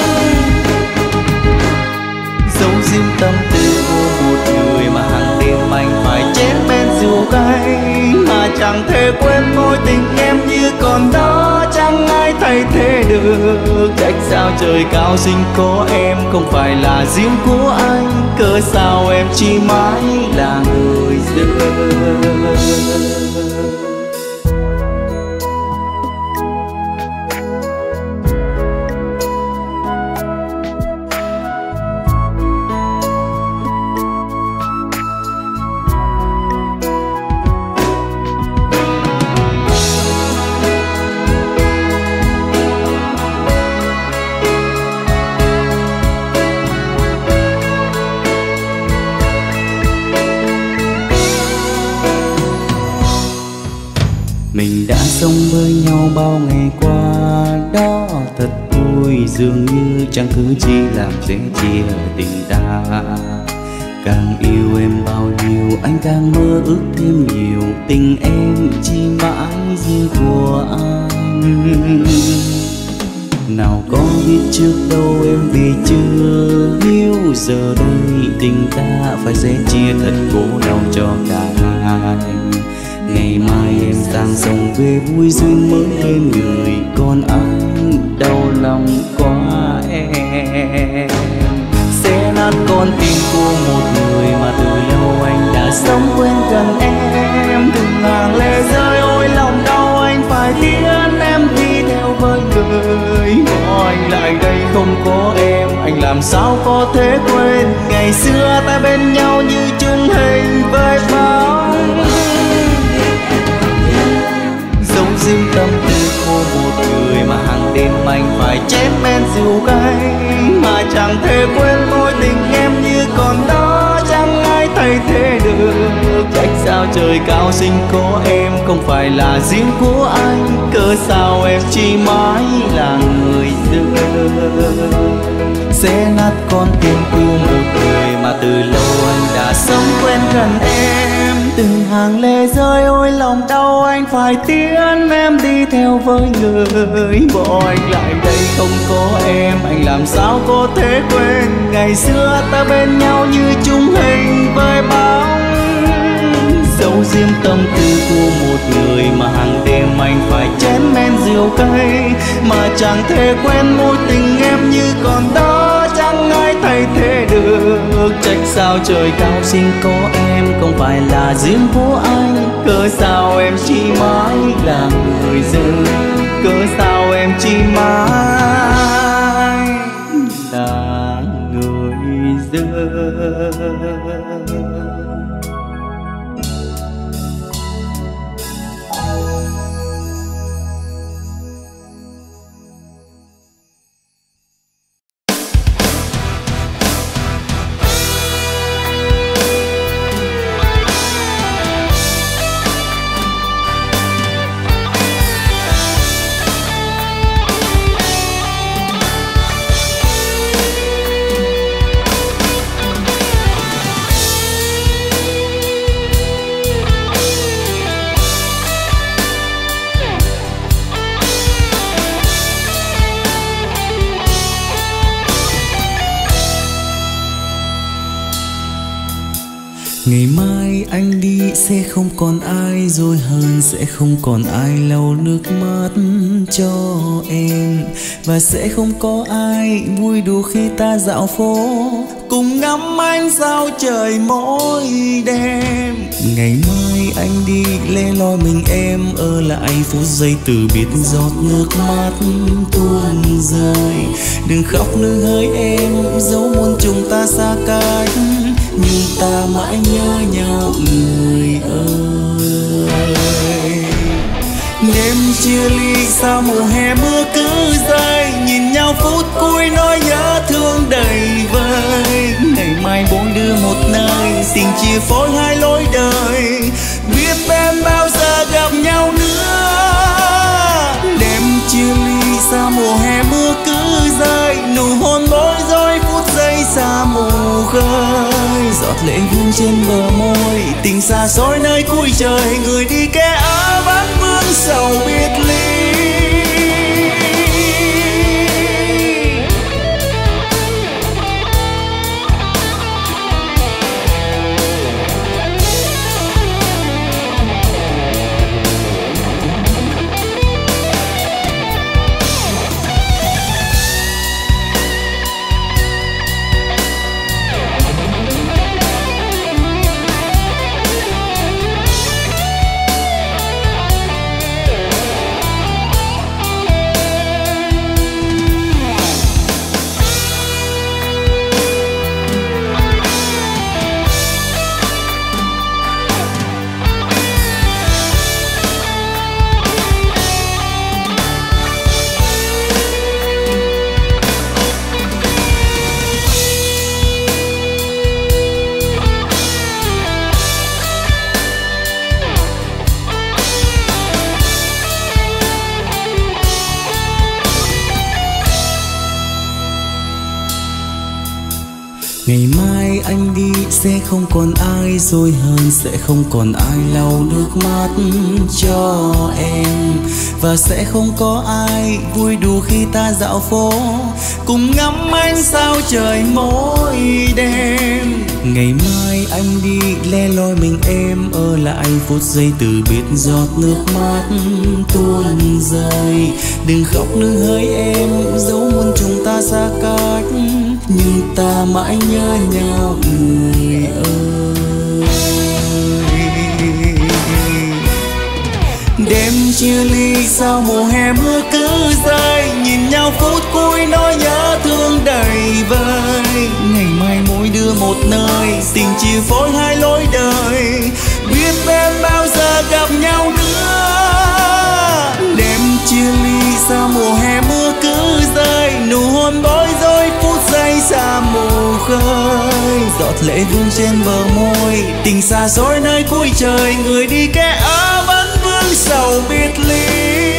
Dấu riêng tâm tư của một người mà hàng đêm anh phải chén bên rượu cay, mà chẳng thể quên mối tình em như còn đó, chẳng ai thay thế được. Trách sao trời cao sinh có em không phải là riêng của anh, cớ sao em chỉ mãi là người dưng. Mình đã sống với nhau bao ngày qua, đó thật vui, dường như chẳng thứ chi làm dễ chia tình ta. Càng yêu em bao nhiêu, anh càng mơ ước thêm nhiều, tình em chỉ mãi riêng của anh. Nào có biết trước đâu em vì chưa yêu, giờ đây tình ta phải sẽ chia thật khổ đau cho cả hai. Ngày mai em sang sông về vui duyên mới bên người, còn anh đau lòng quá em. Sẽ nát con tim của một người mà từ lâu anh đã sống quên gần em. Từng hàng lệ rơi ôi lòng đau anh phải tiến em đi theo với người. người. Bỏ anh lại đây không có em, anh làm sao có thể quên ngày xưa ta bên nhau như chung hình với bóng. Dấu riêng tâm tư của một người mà hàng đêm anh phải chém men rượu cay, mà chẳng thể quên mối tình em như còn đó, chẳng ai thay thế được. Trách sao trời cao sinh có em không phải là riêng của anh, cớ sao em chỉ mãi là người dưng xé nát con tim của một người mà từ lâu anh đã sống quen gần em. Từng hàng lệ rơi ôi lòng đau anh phải tiễn em đi theo với người. Bỏ anh lại đây không có em, anh làm sao có thể quên ngày xưa ta bên nhau như chung hình với bóng. Dấu riêng tâm tư của một người mà hàng đêm anh phải chén men rượu cay, mà chẳng thể quên mối tình em như còn đó, chẳng ai thay thế được. Trách sao trời cao sinh có em không phải là riêng của anh, cớ sao em chỉ mãi là người dưng, cớ sao em chỉ mãi là người dưng. Ngày mai anh đi sẽ không còn ai dối hơn, sẽ không còn ai lau nước mắt cho em, và sẽ không có ai vui đùa khi ta dạo phố cùng ngắm ánh sao trời mỗi đêm. Ngày mai anh đi lẻ loi mình em ở lại phút giây từ biệt giọt nước mắt tuôn rơi. Đừng khóc nữa hỡi em, dẫu muốn chúng ta xa cách nhưng ta mãi nhớ nhau người ơi. Đêm chia ly sao mùa hè mưa cứ rơi, nhìn nhau phút cuối nỗi nhớ thương đầy vơi. Ngày mai bốn đứa một nơi, tình chia phối hai lối đời, biết em bao giờ gặp nhau nữa. Đêm chia ly sao mùa hè mưa cứ rơi, nụ hôn bối rối phút giây xa mù khơi. Giọt lệ vương trên bờ môi, tình xa xôi nơi cuối trời, người đi kẻ ở vắng vương sầu biệt ly. Ngày mai anh đi sẽ không còn ai dối hơn, sẽ không còn ai lau nước mắt cho em, và sẽ không có ai vui đùa khi ta dạo phố cùng ngắm ánh sao trời mỗi đêm. Ngày mai anh đi lẻ loi mình em ở lại phút giây từ biệt giọt nước mắt tuôn rơi. Đừng khóc nữa hỡi em, dẫu muốn chúng ta xa cách nhưng ta mãi nhớ nhau người ơi. Đêm chia ly sao mùa hè mưa cứ rơi, nhìn nhau phút cuối nỗi nhớ thương đầy vơi. Ngày mai mỗi đưa một nơi, tình chia phối hai lối đời, biết bên bao giờ gặp nhau nữa. Đêm chia ly sao mùa hè mưa cứ rơi, nụ hôn bối rối phút giây xa mù khơi. Giọt lệ vương trên bờ môi, tình xa xôi nơi cuối trời, người đi kẻ ở vẫn vương sầu biệt ly.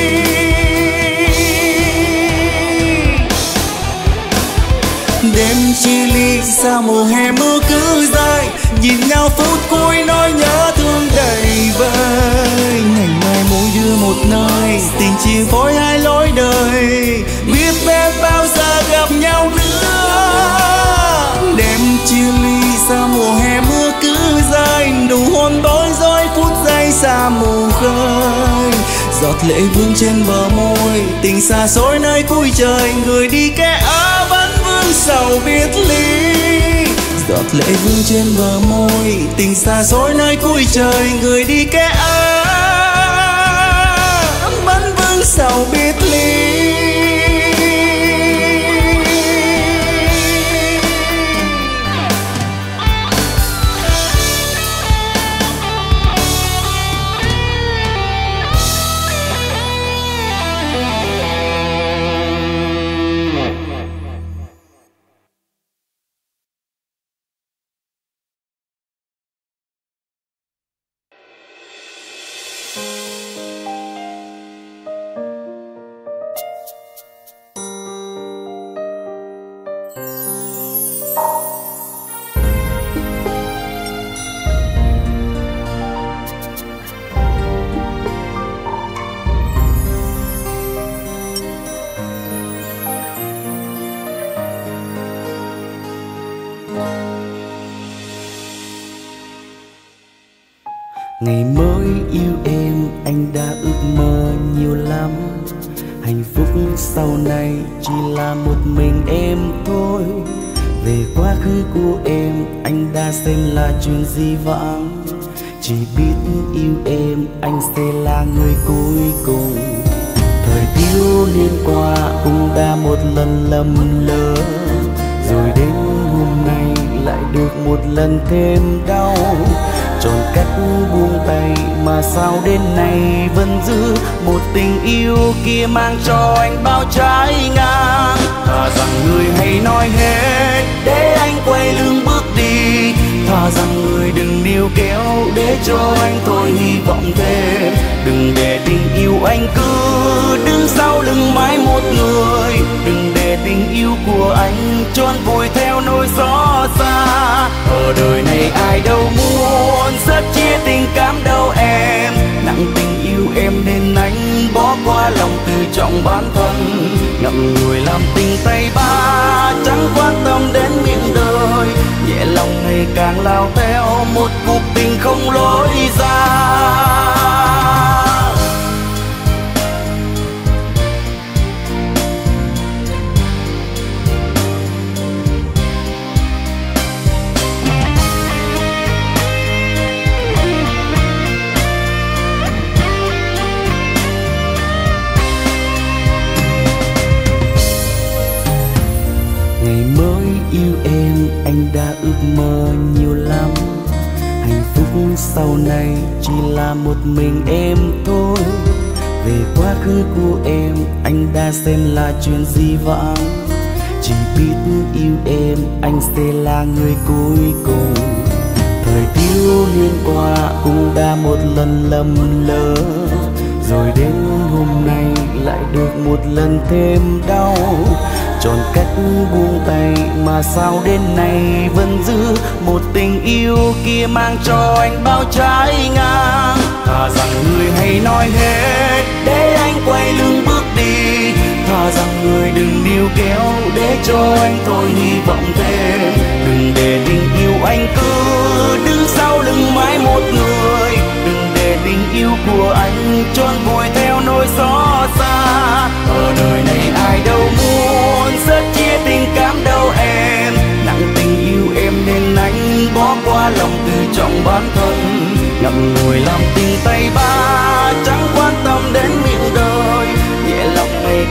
Đêm chia ly sao mùa hè mưa cứ rơi, nhìn nhau phút cuối nỗi nhớ thương đầy vơi. Ngày mai mỗi đưa một nơi, tình chia phối hai lối đời, biết bên bao giờ gặp nhau nữa. Đêm chia ly sao mùa hè mưa cứ rơi, nụ hôn bối rối phút giây xa mù khơi. Giọt lệ vương trên bờ môi, tình xa xôi nơi cuối trời, người đi kẻ ở vẫn vương sầu biệt ly. Giọt lệ vương trên bờ môi, tình xa xôi nơi cuối trời, người đi kẻ ở vẫn vương sầu biệt ly. Ngày mới yêu em, anh đã ước mơ nhiều lắm. Hạnh phúc sau này chỉ là một mình em thôi. Về quá khứ của em, anh đã xem là chuyện di vãng. Chỉ biết yêu em, anh sẽ là người cuối cùng. Thời thiếu niên qua cũng đã một lần lầm lỡ, rồi đến hôm nay lại được một lần thêm đau. Chọn cách buông tay mà sao đến nay vẫn giữ một tình yêu kia mang cho anh bao trái ngang. Thà rằng người hãy nói hết để anh quay lưng bước đi, thà rằng người đừng níu kéo để cho anh thôi hy vọng thêm. Đừng để tình yêu anh cứ đứng sau lưng mãi một người, đừng để tình yêu của anh trốn vùi theo nỗi xót xa. Ở đời này ai đâu muốn rất chia tình cảm đâu em, nặng tình yêu em nên anh bỏ qua lòng tự trọng bản thân. Ngậm ngùi làm tình tay ba chẳng quan tâm đến miệng đời, nhẹ lòng ngày càng lao theo một cuộc tình không lối ra. Yêu em, anh đã ước mơ nhiều lắm. Hạnh phúc sau này chỉ là một mình em thôi. Về quá khứ của em, anh đã xem là chuyện di vãng. Chỉ biết yêu em, anh sẽ là người cuối cùng. Thời thiếu niên qua cũng đã một lần lầm lỡ, rồi đến hôm nay lại được một lần thêm đau. Chọn cách buông tay mà sao đến nay vẫn giữ một tình yêu kia mang cho anh bao trái ngang. Thà rằng người hãy nói hết để anh quay lưng bước đi, thà rằng người đừng níu kéo để cho anh thôi hy vọng thêm. Đừng để tình yêu anh cứ đứng sau lưng mãi một người, đừng để tình yêu của anh trốn vùi theo nỗi xót xa. Ở đời này ai đâu muốn rất chia tình cảm đâu em, nặng tình yêu em nên anh bỏ qua lòng tự trọng bản thân. Ngậm ngùi làm tình tay ba chẳng quan tâm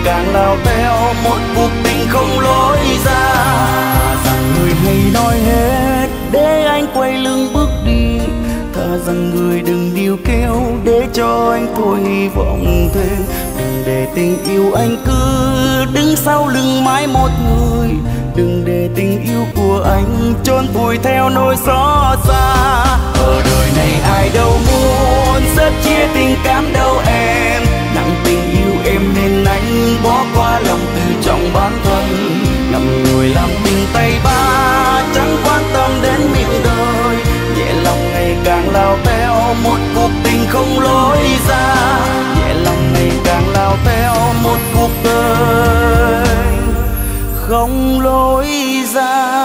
càng lao theo một cuộc tình không lối ra. Thà rằng người hay nói hết để anh quay lưng bước đi, thà rằng người đừng níu kéo để cho anh thôi hy vọng thêm. Đừng để tình yêu anh cứ đứng sau lưng mãi một người, đừng để tình yêu của anh chôn vùi theo nỗi xót xa. Ở đời này ai đâu muốn rất chia tình cảm đâu em, nặng tình yêu em nên anh bỏ qua lòng tự trọng bản thân. Ngậm ngùi làm mình tay ba chẳng quan tâm đến miệng đời, nhẹ lòng ngày càng lao theo một cuộc tình không lối ra. Nhẹ lòng ngày càng lao theo một cuộc đời không lối ra.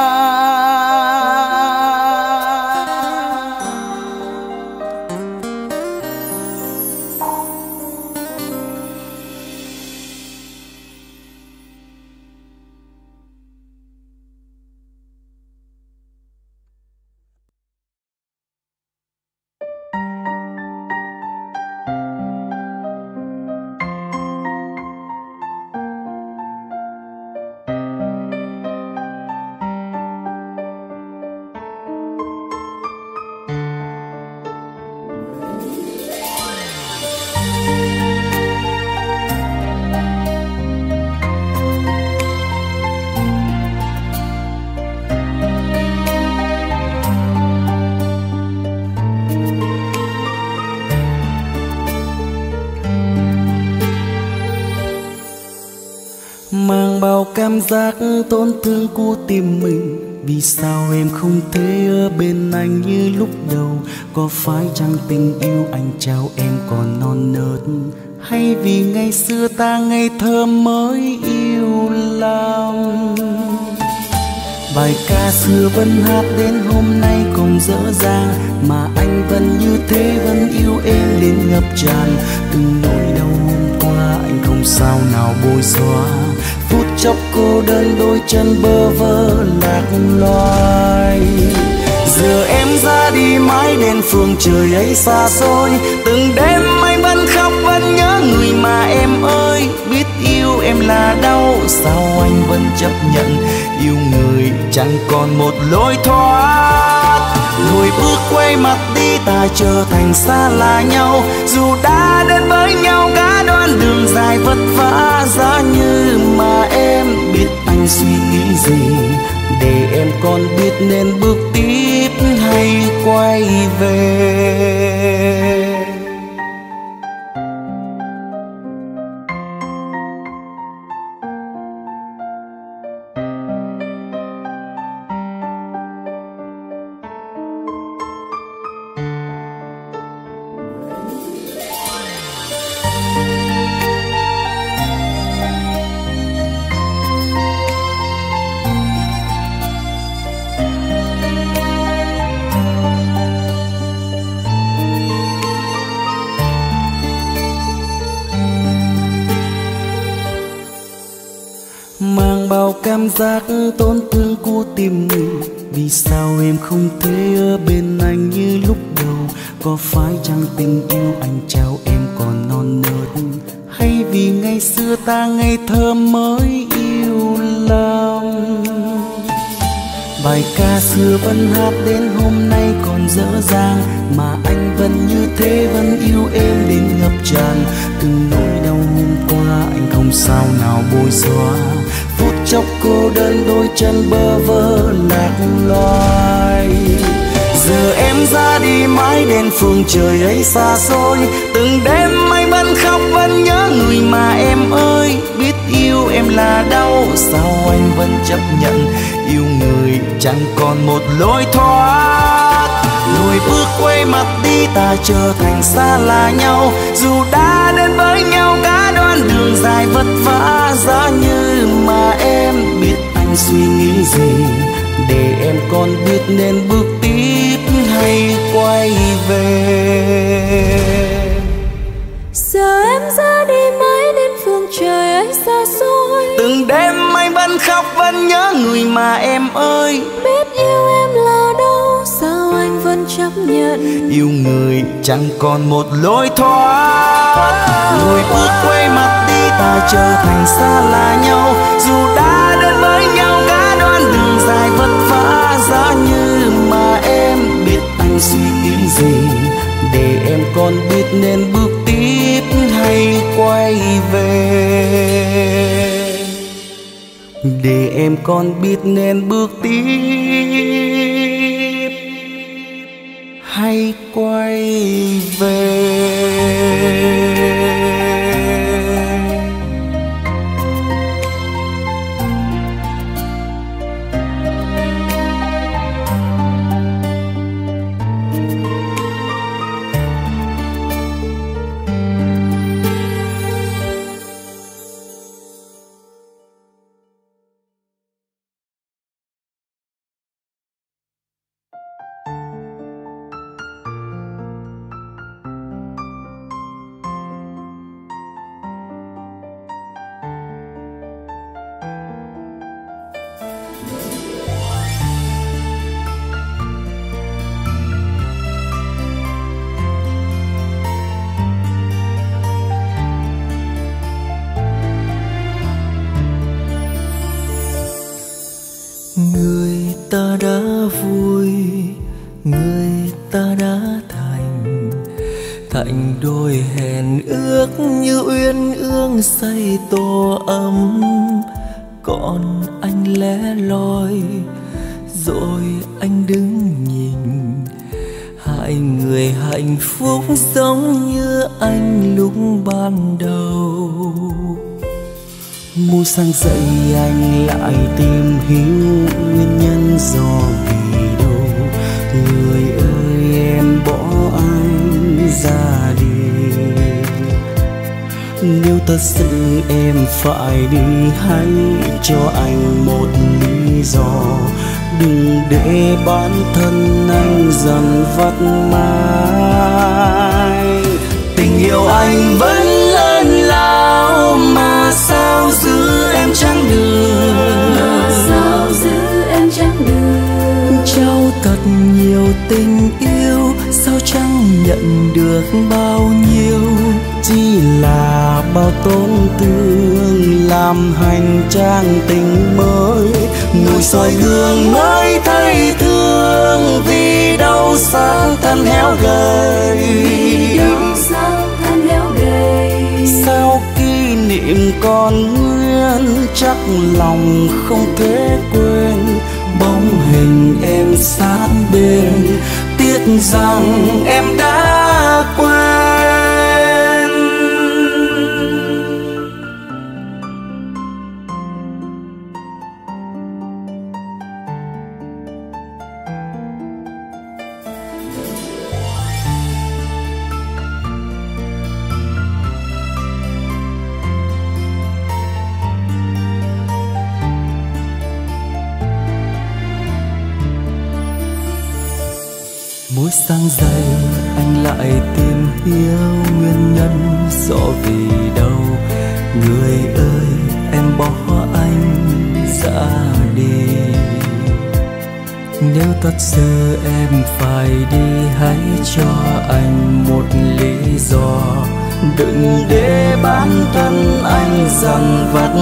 Mang bao cảm giác tổn thương của tim mình, vì sao em không thể ở bên anh như lúc đầu? Có phải chăng tình yêu anh trao em còn non nớt, hay vì ngày xưa ta ngây thơ mới yêu lòng? Bài ca xưa vẫn hát đến hôm nay còn dở dang, mà anh vẫn như thế vẫn yêu em đến ngập tràn. Từng nỗi đau hôm qua anh không sao nào bôi xóa, phút chốc cô đơn đôi chân bơ vơ lạc loài. Giờ em ra đi mãi đến phương trời ấy xa xôi, từng đêm anh vẫn khóc vẫn nhớ người mà em ơi. Biết yêu em là đau sao anh vẫn chấp nhận, yêu người chẳng còn một lối thoát. Lùi bước quay mặt đi ta trở thành xa lạ nhau, dù đã đến với nhau cả đoạn đường dài vất vả. Giá như mà em biết anh suy nghĩ gì, để em còn biết nên bước tiếp hay quay về. Mang bao cảm giác tổn thương của tim mình, vì sao em không thể ở bên anh như lúc đầu? Có phải chăng tình yêu anh trao em còn non nớt, hay vì ngày xưa ta ngây thơ mới yêu lòng? Bài ca xưa vẫn hát đến hôm nay còn dở dang, mà anh vẫn như thế vẫn yêu em đến ngập tràn. Từng nỗi đau hôm qua anh không sao nào bôi xóa, phút chốc cô đơn đôi chân bơ vơ lạc loài. Giờ em ra đi mãi đến phương trời ấy xa xôi, từng đêm anh vẫn khóc vẫn nhớ người mà em ơi. Biết yêu em là đau sao anh vẫn chấp nhận, yêu người chẳng còn một lối thoát. Lùi bước quay mặt đi ta trở thành xa lạ nhau, dù đã đến với nhau cả đoạn đường dài vất vả. Giá như mà em biết anh suy nghĩ gì, để em còn biết nên bước tiếp hay quay về. Giờ em ra đi mãi đến phương trời ấy xa xôi, từng đêm anh vẫn khóc vẫn nhớ người mà em ơi. biết yêu em là đâu sao anh vẫn chấp nhận, yêu người chẳng còn một lối thoát. Lùi bước quay mặt đi ta trở thành xa lạ nhau. Dù đã đến với nhau cả đoạn đường dài vất vả giá như mà em biết anh suy nghĩ gì, để em còn biết nên bước tiếp hay quay về. Để em còn biết nên bước tiếp hay quay về. Người ta đã vui, người ta đã thành, thành đôi hẹn ước như uyên ương say tổ ấm. Còn anh lẻ loi rồi anh đứng nhìn, hai người hạnh phúc giống như anh lúc ban đầu. Mua sang dậy anh lại tìm hiểu nguyên nhân do vì đâu. Người ơi em bỏ anh ra đi, nếu thật sự em phải đi hãy cho anh một lý do. Đừng để bản thân anh dần vắt mãi. Tình yêu anh vẫn lớn lao mà sao giữ em chẳng được, mà sao giữ em chẳng được. Trao thật nhiều tình yêu sao chẳng nhận được bao nhiêu. Chỉ là bao tổn thương làm hành trang tình mới. Ngồi soi gương mới thấy thương, vì đâu sáng thân héo gầy. Vì đâu sáng thân héo gầy. Sao kỷ niệm còn nguyên, chắc lòng không thể quên. Bóng hình em sát bên, tiếc rằng em đã quên. Mỗi sáng dậy anh lại tìm hiểu nguyên nhân do vì đâu. Người ơi em bỏ anh ra đi, nếu thật sự em phải đi hãy cho anh một lý do. Đừng để bản thân anh dần vắt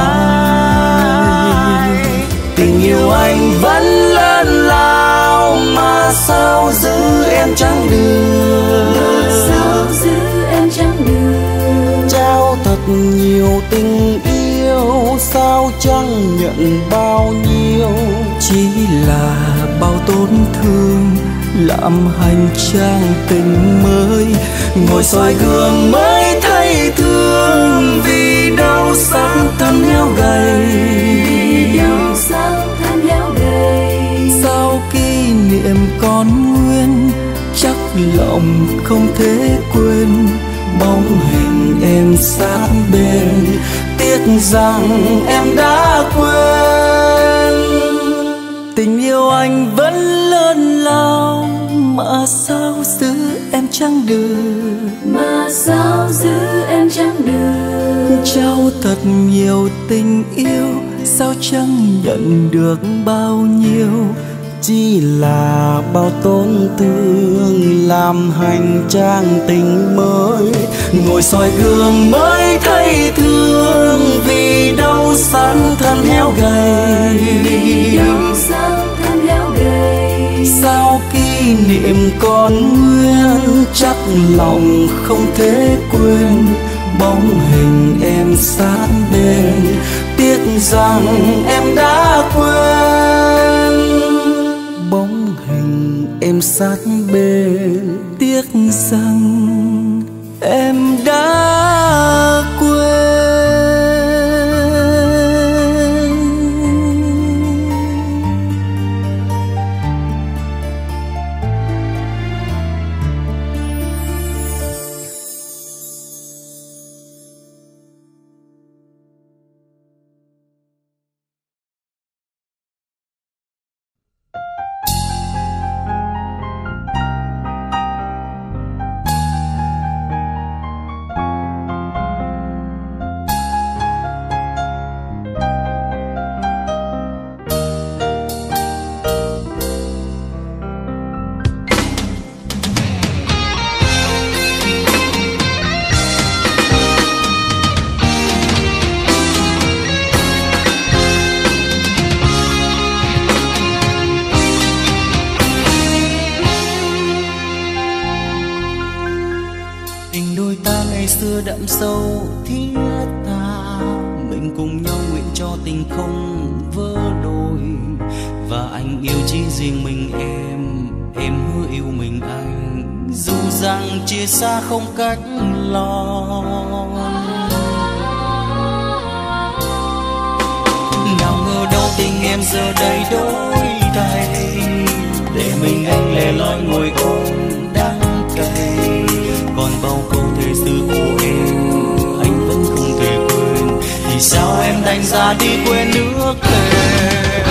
mãi. Tình yêu anh vẫn lớn lao mà sao giữ em chẳng được, mà sao giữ em chẳng được. trao thật nhiều tình yêu sao chẳng nhận bao nhiêu. Chỉ là bao tổn thương làm hành trang tình mới. Ngồi soi gương mới thấy thương, vì đâu sáng thân héo gầy. Vì đâu sáng thân héo gầy. Sao kỷ niệm còn nguyên, chắc lòng không thể quên. Bóng hình em sát bên, tiếc rằng em đã quên. Tình yêu anh vẫn lớn lao mà sao giữ em chẳng được, mà sao giữ em chẳng được. trao thật nhiều tình yêu sao chẳng nhận được bao nhiêu. chỉ là bao tổn thương làm hành trang tình mới. Ngồi soi gương mới thấy thương vì đau sáng thân héo gầy. Đau sáng thân héo gầy. Sao kỷ niệm còn nguyên, chắc lòng không thể quên bóng hình em sát bên. Tiếc rằng em đã quên bóng hình em sát bên. Tiếc rằng em đã quên. Đậm sâu thiết tha, mình cùng nhau nguyện cho tình không vỡ đôi. Và anh yêu chỉ riêng mình em, em hứa yêu mình anh, dù rằng chia xa không cách lo. Nào ngờ đâu tình em giờ đây đổi thay, để mình anh lẻ loi ngồi ôm đắng cay. Còn bao câu thề xưa của em anh vẫn không thể quên, thì sao em đành ra đi quên nước thề.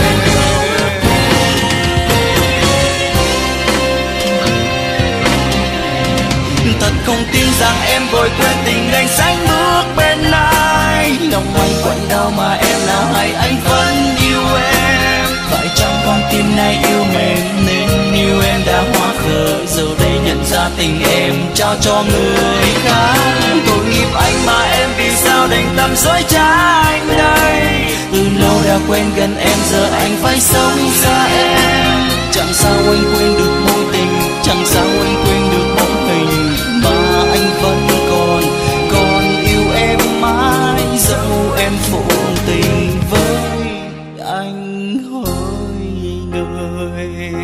Thật không tin rằng em vội quên tình anh sánh bước bên ai. Lòng anh quặn đau mà em nào hay anh vẫn yêu em. Phải chăng con tim này yêu mềm nên yêu em đã hóa khờ, giờ đây nhận ra tình em trao cho người khác. Tội nghiệp anh mà em vì sao đành tâm dối trá anh đây. Từ lâu đã quen gần em giờ anh phải sống xa em. Chẳng sao anh quên được mối tình, chẳng sao anh quên được bóng hình mà anh vẫn còn còn yêu em mãi. Dẫu em phụ tình với anh hỡi người.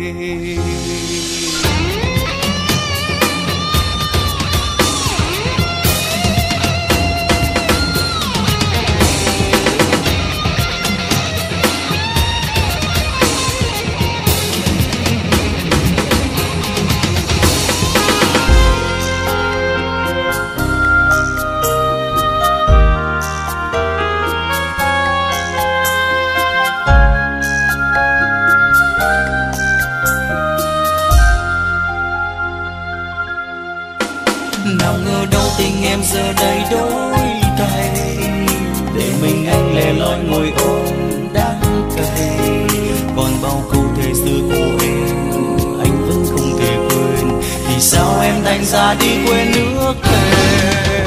Nào ngờ đâu tình em giờ đây đổi thay, để mình anh lẻ loi ngồi ôm đắng cay. Còn bao câu thề xưa của em anh vẫn không thể quên, thì sao em đành ra đi quên nước thề.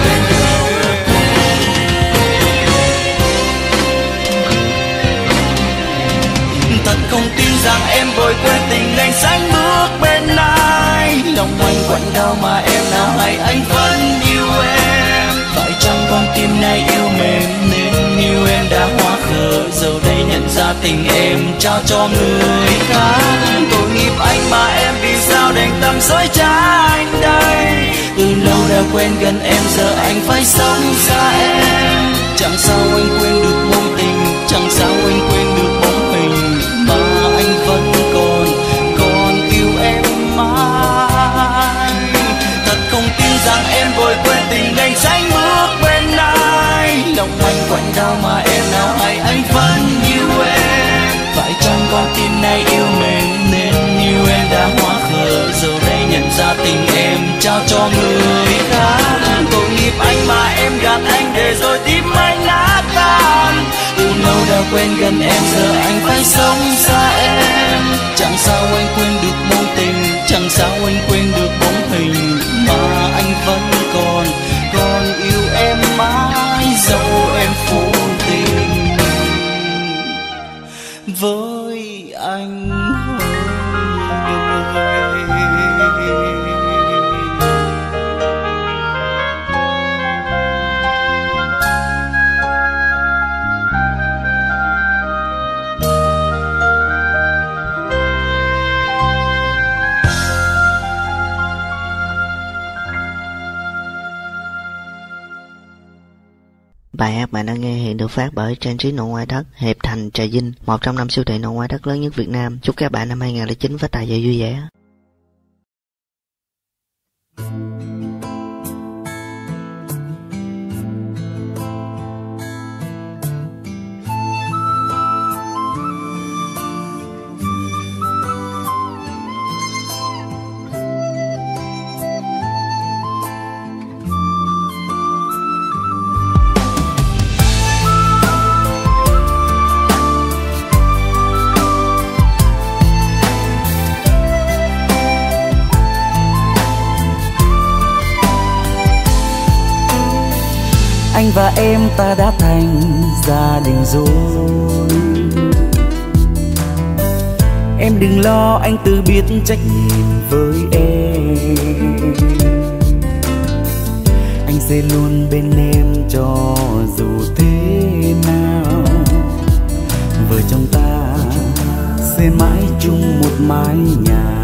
Thật không tin rằng em vội quên tình anh sánh bước bên ai. Lòng anh quặn đau mà em nào hay anh vẫn yêu em. Phải chăng con tim này yêu mềm nên yêu em đã hóa khờ, giờ đây nhận ra tình em trao cho người khác. Tội nghiệp anh mà em vì sao đành tâm dối trá anh đây. Từ lâu đã quen gần em giờ anh phải sống xa em. Chẳng sao anh quên được mối tình, chẳng sao anh quên được bóng hình mà anh vẫn còn còn yêu em mãi. Thật không tin rằng em vội quên tình anh sánh bước bên ai. Lòng anh quặn đau mà em nào hay anh vẫn yêu em. Phải chăng con tim này yêu mềm nên yêu em đã hóa khờ, giờ đây nhận ra tình em trao cho người khác. Tội nghiệp anh mà em gạt anh để rồi tim anh nát tan. Từ lâu đã quen gần em giờ anh phải sống xa em. sao anh quên được mối tình, chẳng sao anh quên được bóng hình mà anh vẫn còn còn yêu em mãi dẫu em vô tình với anh. Bài hát bạn đang nghe hiện được phát bởi trang trí nội ngoại thất Hiệp Thành Trà Vinh, một trong năm siêu thị nội ngoại thất lớn nhất Việt Nam. Chúc các bạn năm hai không không chín phát tài và vui vẻ. Anh và em ta đã thành gia đình rồi. Em đừng lo, anh tự biết trách nhiệm với em. Anh sẽ luôn bên em cho dù thế nào. Vợ chồng ta sẽ mãi chung một mái nhà.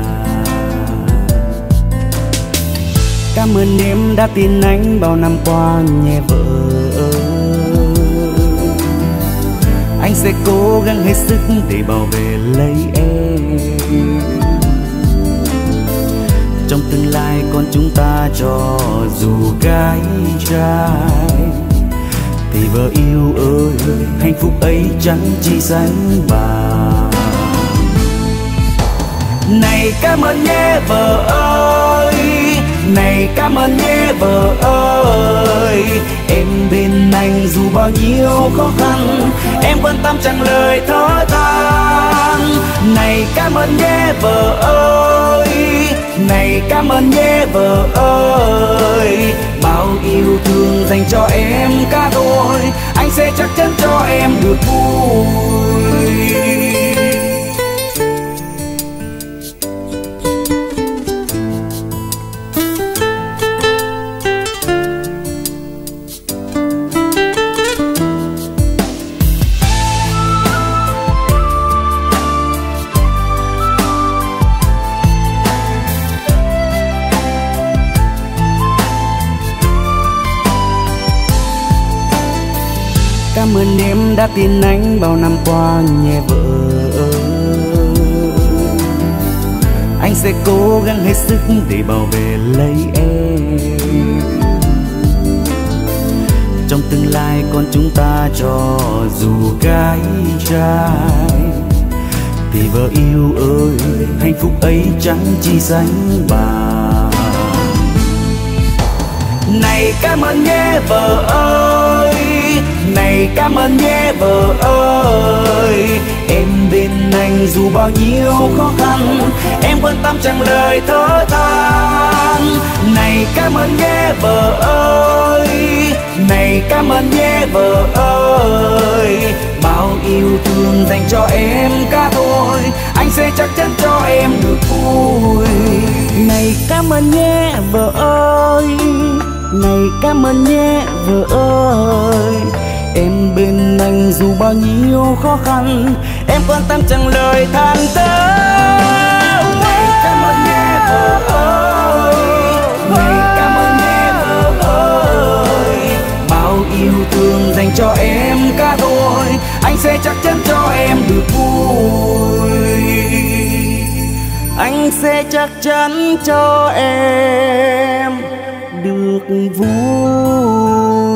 Cảm ơn em đã tin anh bao năm qua nhé vợ. Anh sẽ cố gắng hết sức để bảo vệ lấy em. Trong tương lai con chúng ta cho dù gái trai thì vợ yêu ơi, hạnh phúc ấy chẳng chỉ sánh bằng. Này cảm ơn nhé vợ ơi, này cảm ơn nhé vợ ơi. Em bên anh dù bao nhiêu khó khăn, em quan tâm chẳng lời thở than. Này cảm ơn nhé vợ ơi, này cảm ơn nhé vợ ơi. Bao yêu thương dành cho em cả đôi, anh sẽ chắc chắn cho em được vui. Cảm ơn em đã tin anh bao năm qua nhé vợ. Anh sẽ cố gắng hết sức để bảo vệ lấy em. Trong tương lai con chúng ta cho dù gái trai thì vợ yêu ơi, hạnh phúc ấy chẳng chỉ sánh bằng. Này cảm ơn nhé vợ ơi, này cảm ơn nhé vợ ơi. Em bên anh dù bao nhiêu khó khăn, em quan tâm chẳng lời thở than. Này cảm ơn nhé vợ ơi, này cảm ơn nhé vợ ơi. Bao yêu thương dành cho em cả đôi, anh sẽ chắc chắn cho em được vui. Này cảm ơn nhé vợ ơi, này cảm ơn nhé vợ ơi. Em bên anh dù bao nhiêu khó khăn, em quan tâm chẳng lời than thở. Này cảm ơn nhé vợ ơi, này cảm ơn nhé vợ ơi. Bao yêu thương dành cho em cả đôi, anh sẽ chắc chắn cho em được vui. Anh sẽ chắc chắn cho em được vui.